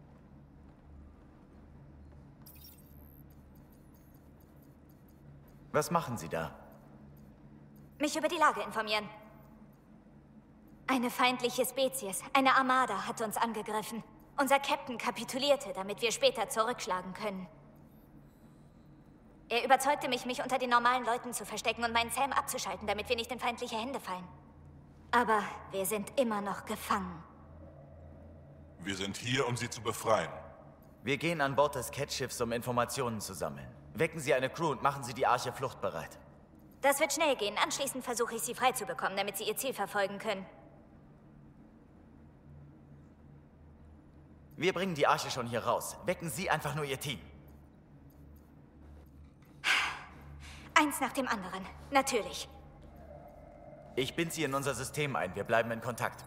Was machen Sie da? Mich über die Lage informieren. Eine feindliche Spezies, eine Armada, hat uns angegriffen. Unser Captain kapitulierte, damit wir später zurückschlagen können. Er überzeugte mich, mich unter den normalen Leuten zu verstecken und meinen Sam abzuschalten, damit wir nicht in feindliche Hände fallen. Aber wir sind immer noch gefangen. Wir sind hier, um sie zu befreien. Wir gehen an Bord des Cat-Schiffs, um Informationen zu sammeln. Wecken Sie eine Crew und machen Sie die Arche fluchtbereit. Das wird schnell gehen. Anschließend versuche ich, sie freizubekommen, damit sie ihr Ziel verfolgen können. Wir bringen die Arche schon hier raus. Wecken Sie einfach nur Ihr Team. Eins nach dem anderen. Natürlich. Ich bind Sie in unser System ein. Wir bleiben in Kontakt.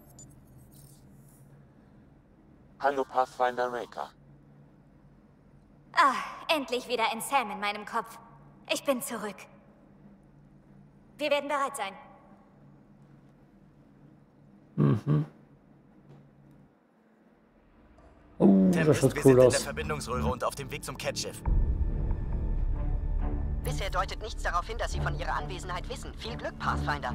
Hallo Pathfinder Raker. Ah, endlich wieder ein Sam in meinem Kopf. Ich bin zurück. Wir werden bereit sein. Mhm. Oh, das Tempest, schaut wir cool sind in aus. der Verbindungsröhre und auf dem Weg zum Cat-Schiff. Bisher deutet nichts darauf hin, dass Sie von Ihrer Anwesenheit wissen. Viel Glück, Pathfinder.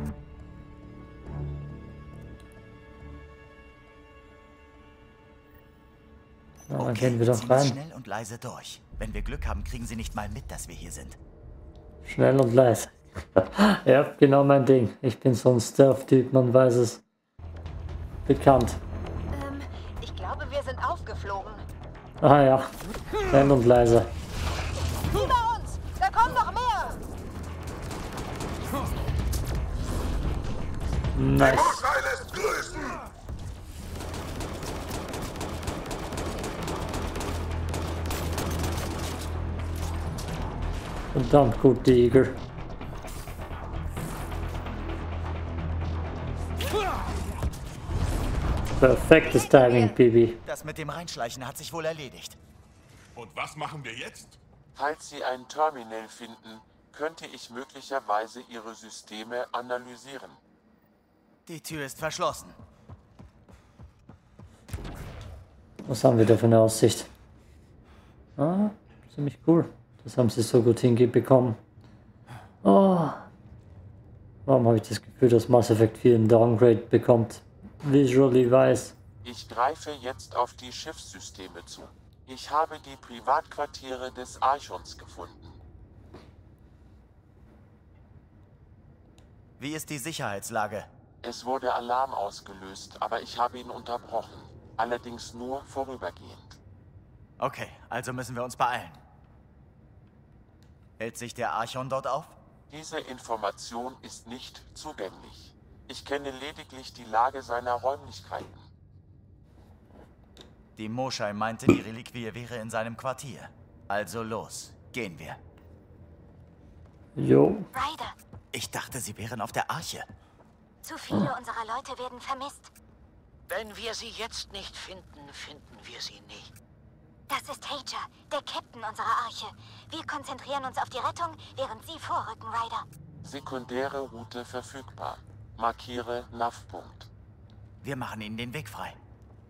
Ja, dann gehen wir doch ziehen Sie rein. schnell und leise durch. Wenn wir Glück haben, kriegen Sie nicht mal mit, dass wir hier sind. Schnell und leise. Ja, genau mein Ding. Ich bin so ein Stealth-Typ, man weiß es. Bekannt. Ähm, ich glaube, wir sind aufgeflogen. Ah ja, schnell und leise. Über uns! Da kommen noch mehr! Nice. Moschei lässt grüßen! Verdammt gut, die Igel. Perfektes Timing, Bibi. Das mit dem Reinschleichen hat sich wohl erledigt. Und was machen wir jetzt? Falls Sie ein Terminal finden, könnte ich möglicherweise Ihre Systeme analysieren. Die Tür ist verschlossen. Was haben wir da für eine Aussicht? Ah, ziemlich cool. Das haben sie so gut hingebekommen. Oh. Warum habe ich das Gefühl, dass Mass Effect vier einen Downgrade bekommt? Visually wise. Ich greife jetzt auf die Schiffssysteme zu. Ich habe die Privatquartiere des Archons gefunden. Wie ist die Sicherheitslage? Es wurde Alarm ausgelöst, aber ich habe ihn unterbrochen. Allerdings nur vorübergehend. Okay, also müssen wir uns beeilen. Hält sich der Archon dort auf? Diese Information ist nicht zugänglich. Ich kenne lediglich die Lage seiner Räumlichkeiten. Die Moshae meinte, die Reliquie wäre in seinem Quartier. Also los, gehen wir. Jo. Ryder, Ich dachte, sie wären auf der Arche. zu viele unserer Leute werden vermisst. Wenn wir sie jetzt nicht finden, finden wir sie nicht. Das ist Hager, der Captain unserer Arche. Wir konzentrieren uns auf die Rettung, während Sie vorrücken, Ryder. Sekundäre Route verfügbar. Markiere N A V-Punkt. Wir machen ihnen den Weg frei.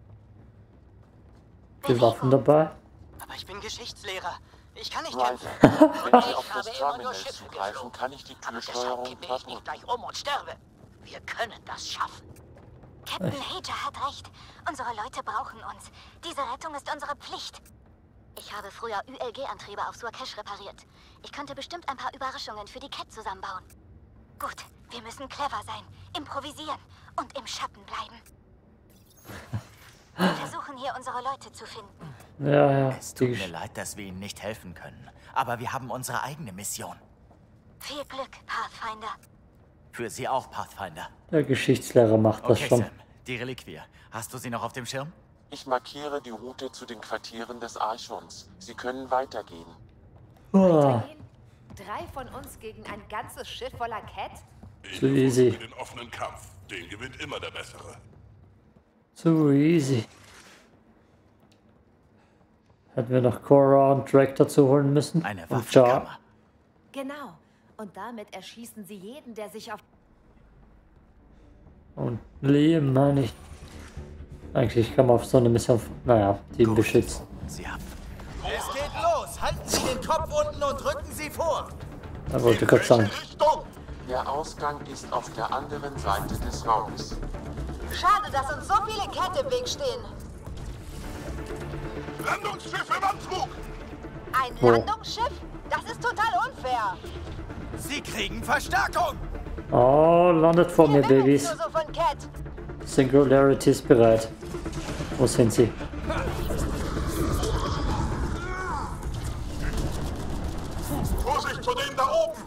Die Waffen dabei? Aber ich bin Geschichtslehrer. Ich kann nicht Ryder, kämpfen. wenn Sie auf Ich das habe immer nur Terminal Schiffe zugreifen, geflogen. kann ich die Aber deshalb Türsteuerung kippe ich nicht überprüfen. gleich um und sterbe. Wir können das schaffen. Captain Hager hat recht. Unsere Leute brauchen uns. Diese Rettung ist unsere Pflicht. Ich habe früher Ü L G-Antriebe auf Surkesh repariert. Ich könnte bestimmt ein paar Überraschungen für die Cat zusammenbauen. Gut, wir müssen clever sein, improvisieren und im Schatten bleiben. Wir versuchen hier unsere Leute zu finden. Ja, ja. Es tut mir leid, dass wir ihnen nicht helfen können. Aber wir haben unsere eigene Mission. Viel Glück, Pathfinder. Für Sie auch, Pathfinder. Der Geschichtslehrer macht das Okay, schon. Sam, die Reliquie. Hast du sie noch auf dem Schirm? Ich markiere die Route zu den Quartieren des Archons. Sie können weitergehen. Oh, Drei von uns gegen ein ganzes Schiff voller Cat? Ich Zu easy. bevorzuge den offenen Kampf. Den gewinnt immer der Bessere. zu easy. Hätten wir noch Cora und Drake dazu holen müssen? Eine Und Jar. Waffenkammer. Genau. Und damit erschießen sie jeden, der sich auf... Und Liam, meine ich. Eigentlich kann man auf so eine Mission, naja, die ihn beschützt. Sie haben. Es geht los! Halten Sie den Kopf unten und drücken Sie vor! Er wollte gerade sagen. Der Ausgang ist auf der anderen Seite des Raums. Schade, dass uns so viele Cat im Weg stehen. Landungsschiff im Anflug! Ein Wo? Landungsschiff? Das ist total unfair. Sie kriegen Verstärkung! Oh, landet vor mir, Wer will Babys. nur so von Cat? Singularity ist bereit. Wo sind sie? Vorsicht vor denen da oben!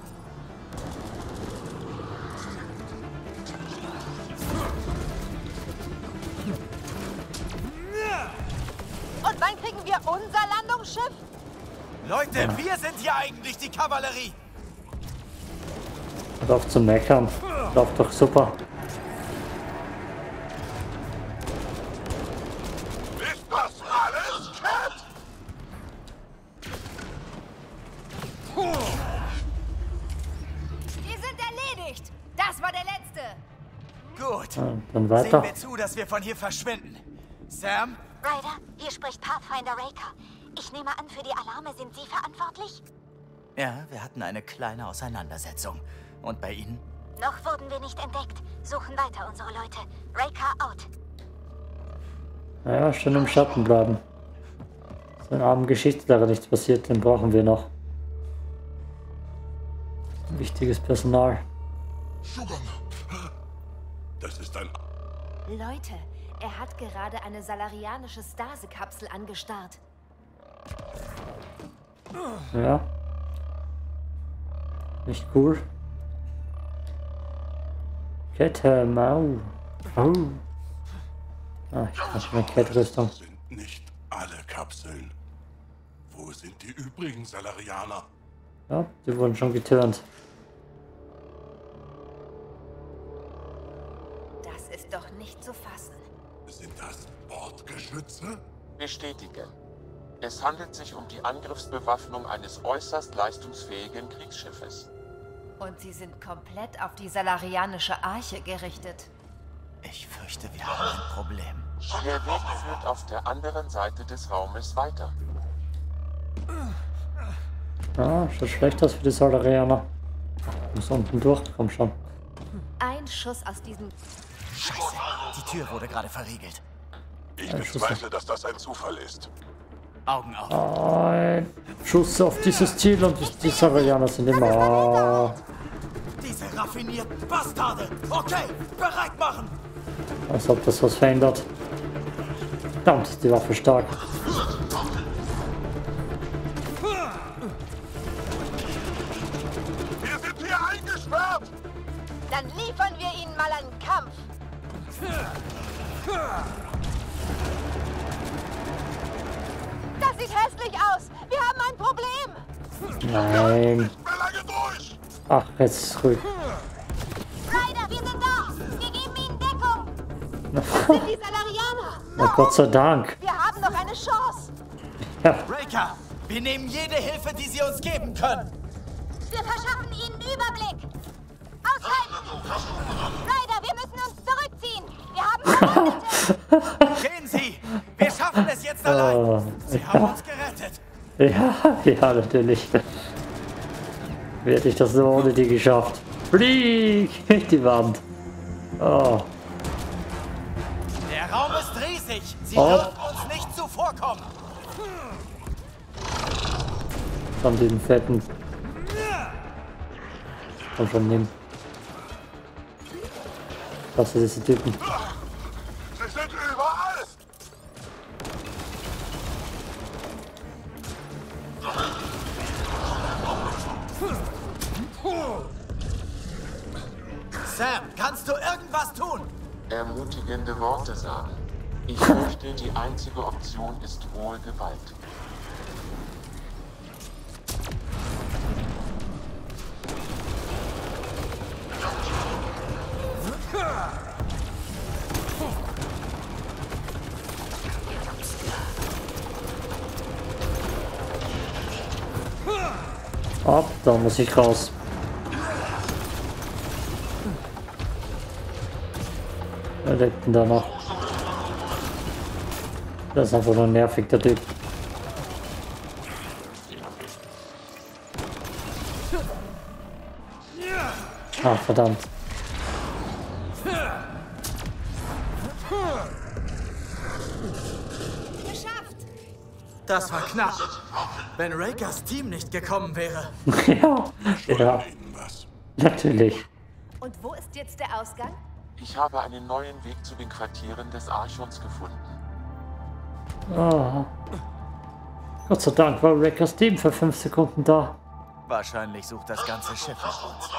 Und wann kriegen wir unser Landungsschiff? Leute, wir sind hier eigentlich die Kavallerie! Hört auf zu meckern. Läuft doch super. Ist das alles, Cat? Wir sind erledigt. Das war der letzte. Gut. Ja, dann Sehen weiter. wir zu, dass wir von hier verschwinden. Sam? Ryder, hier spricht Pathfinder Raker. Ich nehme an, für die Alarme sind Sie verantwortlich? Ja, wir hatten eine kleine Auseinandersetzung. Und bei Ihnen? Noch wurden wir nicht entdeckt. Suchen weiter unsere Leute. Raker out. Naja, schön im Schatten bleiben. Sein armen Geschichtslehrer nichts passiert, den brauchen wir noch. Wichtiges Personal. Das ist ein... Leute, er hat gerade eine salarianische Stase-Kapsel angestarrt. Ja. Nicht cool. Kette, Mau. Oh. Ah, ich kann schon eine Kettrüstung. sind nicht alle Kapseln. Wo sind die übrigen Salarianer? Ja, die wurden schon geturnt. Das ist doch nicht zu fassen. Sind das Bordgeschütze? Bestätige. Es handelt sich um die Angriffsbewaffnung eines äußerst leistungsfähigen Kriegsschiffes. Und sie sind komplett auf die salarianische Arche gerichtet. Ich fürchte, wir haben ein Problem. Der Weg führt auf der anderen Seite des Raumes weiter. Ah, schaut schlecht aus für die Salarianer. Muss unten durch, komm schon. Ein Schuss aus diesem... Scheiße, die Tür wurde gerade verriegelt. Ich bezweifle, dass das ein Zufall ist. Augen auf. Ein Schuss auf dieses Ziel und die, die Salarianer sind immer... Diese raffinierten Bastarde! Okay, bereit machen! Als ob das was verändert. Verdammt, ist die Waffe stark. Wir sind hier eingesperrt! Dann liefern wir ihnen mal einen Kampf. Das sieht hässlich aus. Wir haben ein Problem. Nein. Ach, jetzt ist ruhig. Ryder, wir sind da! Wir geben ihnen Deckung! Sind die Salarianer? Na Gott sei Dank. Wir haben noch eine Chance! Ja. Raker, wir nehmen jede Hilfe, die sie uns geben können. Wir verschaffen ihnen Überblick! Aushalten! Ryder, wir müssen uns zurückziehen! Wir haben Verbündete! Gehen Sie! Wir schaffen es jetzt allein! Oh, Sie ja. haben uns gerettet! Ja, ja, natürlich. Wie hätte ich das so ohne die geschafft? Flieg durch die Wand. Oh. Der Raum ist riesig! Sie Oh. dürfen uns nicht zuvorkommen! Komm, den fetten. Komm schon, nimm. Was sind diese Typen? Sie sind überall! Sam, kannst du irgendwas tun? Ermutigende Worte sagen. Ich fürchte, die einzige Option ist wohl Gewalt. Ab, da muss ich raus. Wer lebt denn da noch? Das ist einfach nur nervig, der Typ. Ah, verdammt. Das war knapp. Wenn Rakers Team nicht gekommen wäre. Ja, ja. Natürlich. Und wo ist jetzt der Ausgang? Ich habe einen neuen Weg zu den Quartieren des Archons gefunden. Ah. Gott sei Dank war Rakers Team für fünf Sekunden da. Wahrscheinlich sucht das ganze Schiff nach uns.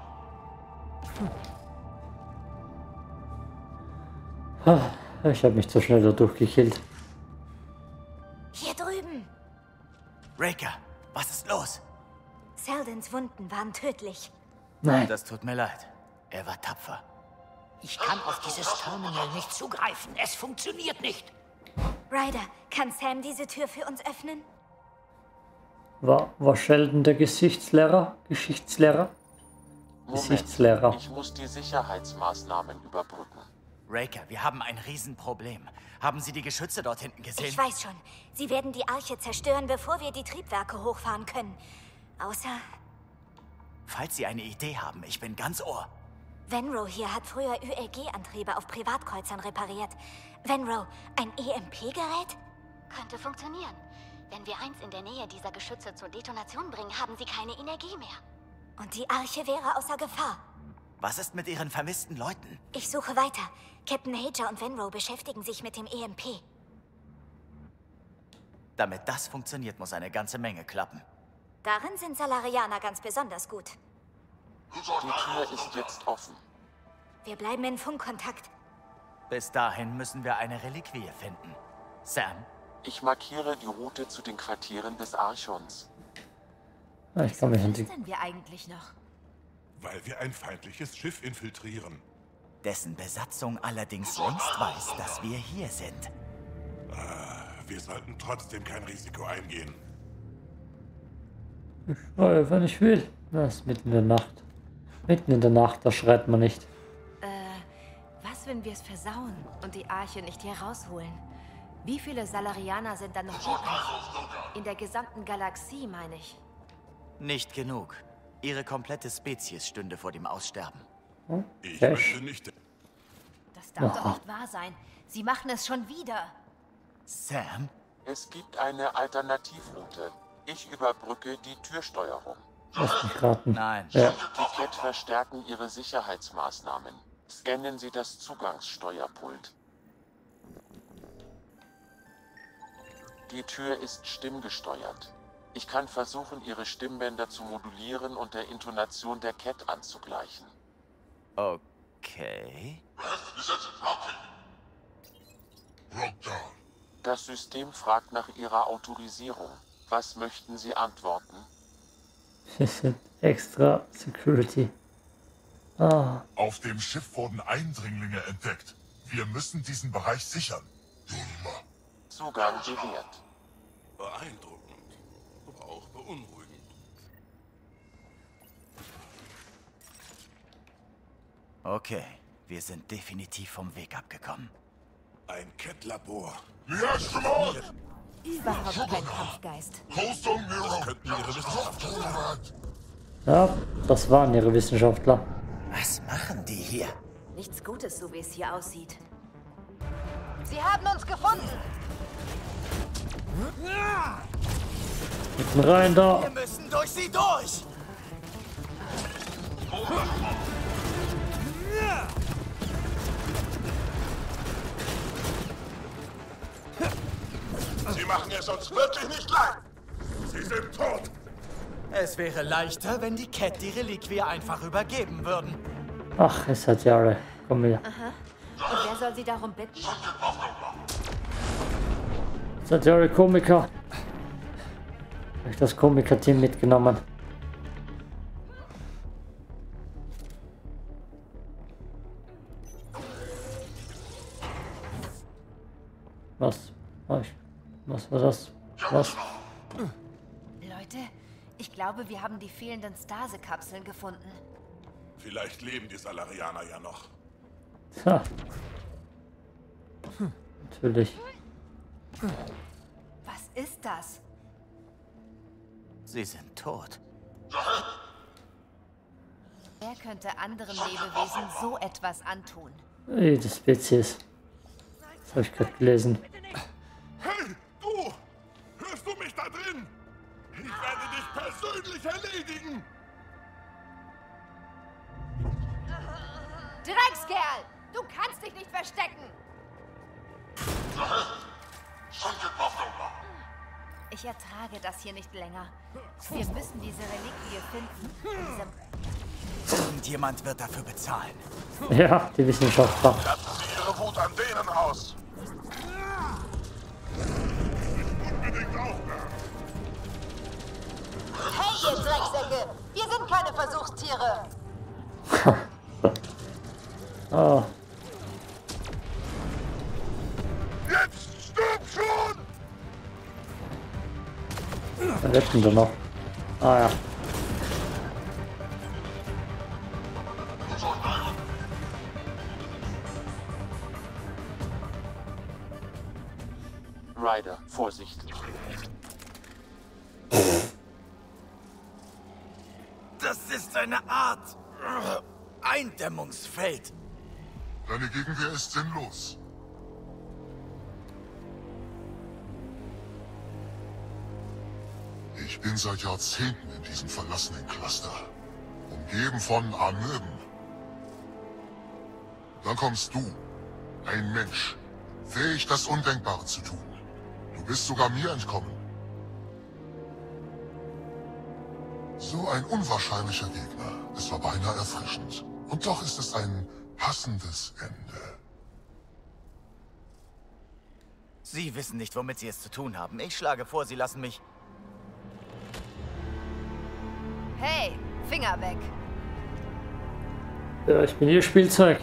Ah, ich habe mich zu schnell da durchgekillt. Hier drüben! Raker, was ist los? Seldons Wunden waren tödlich. Nein. Das tut mir leid. Er war tapfer. Ich kann auf dieses Terminal nicht zugreifen. Es funktioniert nicht. Ryder, kann Sam diese Tür für uns öffnen? War, war Sheldon der Geschichtslehrer? Geschichtslehrer? Moment, Geschichtslehrer. ich muss die Sicherheitsmaßnahmen überbrücken. Raker, wir haben ein Riesenproblem. Haben Sie die Geschütze dort hinten gesehen? Ich weiß schon. Sie werden die Arche zerstören, bevor wir die Triebwerke hochfahren können. Außer... Falls Sie eine Idee haben, ich bin ganz Ohr. Venro hier hat früher Ü L G-Antriebe auf Privatkreuzern repariert. Venro, ein E M P-Gerät? Könnte funktionieren. Wenn wir eins in der Nähe dieser Geschütze zur Detonation bringen, haben sie keine Energie mehr. Und die Arche wäre außer Gefahr. Was ist mit Ihren vermissten Leuten? Ich suche weiter. Captain Hager und Venro beschäftigen sich mit dem E M P. Damit das funktioniert, muss eine ganze Menge klappen. Darin sind Salarianer ganz besonders gut. Die Tür ist jetzt offen. Wir bleiben in Funkkontakt. Bis dahin müssen wir eine Reliquie finden. Sam? Ich markiere die Route zu den Quartieren des Archons. Ja, ich kann mich an die... Was sind wir eigentlich noch? Weil wir ein feindliches Schiff infiltrieren. Dessen Besatzung allerdings längst weiß, dass wir hier sind. Ah, wir sollten trotzdem kein Risiko eingehen. Ich schreie, wenn ich will. Das ist mitten in der Nacht. Mitten in der Nacht, da schreit man nicht. Äh, was wenn wir es versauen und die Arche nicht hier rausholen? Wie viele Salarianer sind dann noch übrig? In der gesamten Galaxie, meine ich. Nicht genug. Ihre komplette Spezies stünde vor dem Aussterben. Ich möchte nicht... Das darf doch nicht wahr sein. Sie machen es schon wieder. Sam? Es gibt eine Alternativroute. Ich überbrücke die Türsteuerung. Lass mich raten. Nein. Ja. Die Kett verstärken ihre Sicherheitsmaßnahmen. Scannen Sie das Zugangssteuerpult. Die Tür ist stimmgesteuert. Ich kann versuchen, Ihre Stimmbänder zu modulieren und der Intonation der Kett anzugleichen. Okay. Das System fragt nach Ihrer Autorisierung. Was möchten Sie antworten? Wir sind extra Security. Ah. Auf dem Schiff wurden Eindringlinge entdeckt. Wir müssen diesen Bereich sichern. Zugang gewährt. Beeindruckend, aber auch beunruhigend. Okay, wir sind definitiv vom Weg abgekommen. Ein Kettlabor. Überhaupt kein Kampfgeist. Das könnten ihre Wissenschaftler sein. Ja, das waren ihre Wissenschaftler. Was machen die hier? Nichts Gutes, so wie es hier aussieht. Sie haben uns gefunden. Mitten rein da. Wir müssen durch sie durch. Sie machen es uns wirklich nicht leid. Sie sind tot. Es wäre leichter, wenn die Kett die Reliquie einfach übergeben würden. Ach, es hat Jahre. Komm her. Aha. Und wer soll sie darum bitten? Es hat Jahre Komiker. Habe ich das Komiker-Team mitgenommen. Was? Was war das? Was? Leute, ich glaube, wir haben die fehlenden Stase-Kapseln gefunden. Vielleicht leben die Salarianer ja noch. Ha. Natürlich. Was ist das? Sie sind tot. Wer könnte anderen Lebewesen so etwas antun? Ey, die Spezies. Das habe ich gerade gelesen. Hey, du! Hörst du mich da drin? Ich werde dich persönlich erledigen! Dreckskerl! Du kannst dich nicht verstecken! Ich ertrage das hier nicht länger. Wir müssen diese Reliquie finden. Irgendjemand wird dafür bezahlen. Ja, die Wissenschaftler. Lassen Sie Ihre Wut an denen aus. Unbedingt aufhören. Hey, ihr Drecksäcke! Wir sind keine Versuchstiere! Oh. Jetzt stirb schon! Retten wir noch. Ah ja. Ryder, Vorsicht. Das ist eine Art Eindämmungsfeld. Deine Gegenwehr ist sinnlos. Ich bin seit Jahrzehnten in diesem verlassenen Cluster, umgeben von Amöben. Dann kommst du, ein Mensch, fähig, das Undenkbare zu tun. Du bist sogar mir entkommen. So ein unwahrscheinlicher Gegner. Es war beinahe erfrischend. Und doch ist es ein passendes Ende. Sie wissen nicht, womit Sie es zu tun haben. Ich schlage vor, Sie lassen mich... Hey, Finger weg! Ja, ich bin Ihr Spielzeug.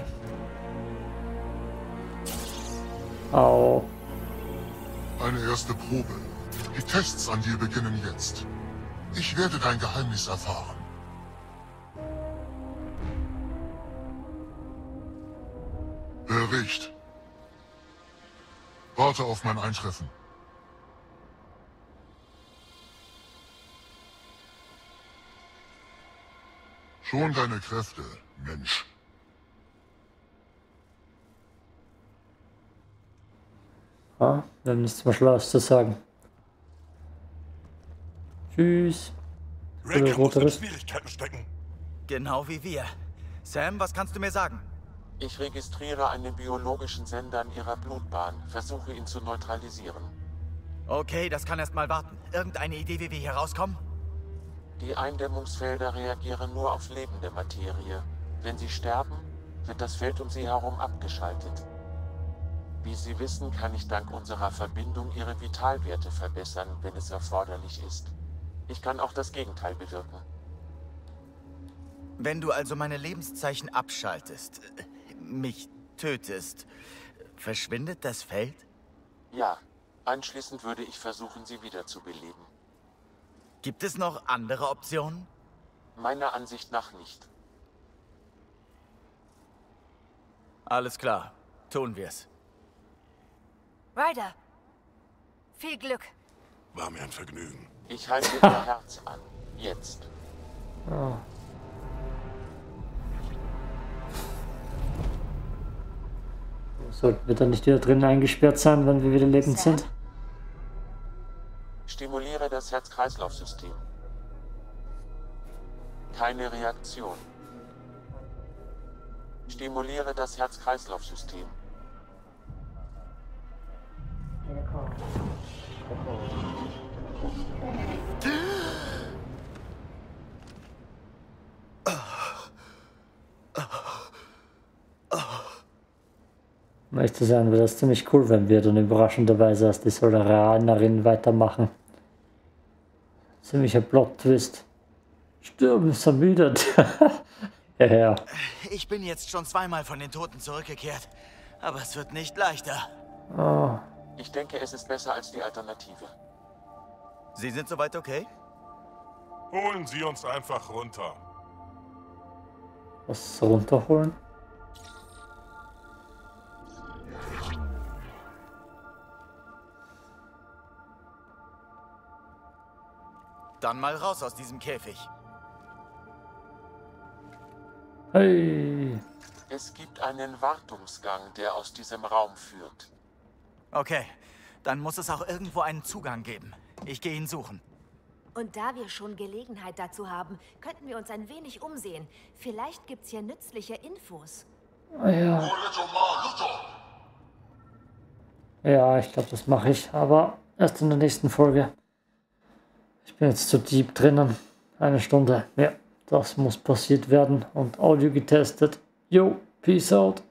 Au. Eine erste Probe. Die Tests an dir beginnen jetzt. Ich werde dein Geheimnis erfahren. Bericht. Warte auf mein Eintreffen. Schon deine Kräfte, Mensch. Ja, wir haben nichts mehr Schlaues zu sagen. Tschüss. Raker muss in Schwierigkeiten stecken. Genau wie wir. Sam, was kannst du mir sagen? Ich registriere einen biologischen Sender in ihrer Blutbahn. Versuche ihn zu neutralisieren. Okay, das kann erst mal warten. Irgendeine Idee, wie wir hier rauskommen? Die Eindämmungsfelder reagieren nur auf lebende Materie. Wenn sie sterben, wird das Feld um sie herum abgeschaltet. Wie Sie wissen, kann ich dank unserer Verbindung Ihre Vitalwerte verbessern, wenn es erforderlich ist. Ich kann auch das Gegenteil bewirken. Wenn du also meine Lebenszeichen abschaltest, mich tötest, verschwindet das Feld? Ja, anschließend würde ich versuchen, sie wiederzubeleben. Gibt es noch andere Optionen? Meiner Ansicht nach nicht. Alles klar, tun wir's. Ryder, viel Glück. War mir ein Vergnügen. Ich halte Ihr Herz an. Jetzt. Oh. Sollten wir dann nicht wieder drin eingesperrt sein, wenn wir wieder lebend sind? Stimuliere das Herz-Kreislauf-System. Keine Reaktion. Stimuliere das Herz-Kreislauf-System. Um ehrlich zu sein, wäre das ziemlich cool, wenn wir dann überraschenderweise als die Solarianerin weitermachen. Ziemlicher Plot-Twist. Stirben ist ermüdet. Ja, ja. Ich bin jetzt schon zweimal von den Toten zurückgekehrt, aber es wird nicht leichter. Oh. Ich denke, es ist besser als die Alternative. Sie sind soweit okay? Holen Sie uns einfach runter. Was runterholen? Dann mal raus aus diesem Käfig. Hey. Es gibt einen Wartungsgang, der aus diesem Raum führt. Okay, dann muss es auch irgendwo einen Zugang geben. Ich gehe ihn suchen. Und da wir schon Gelegenheit dazu haben, könnten wir uns ein wenig umsehen. Vielleicht gibt's hier nützliche Infos. Ja, ja, ich glaube, das mache ich, aber erst in der nächsten Folge. Ich bin jetzt zu deep drinnen. Eine Stunde. Ja, das muss passiert werden und Audio getestet. Jo, peace out.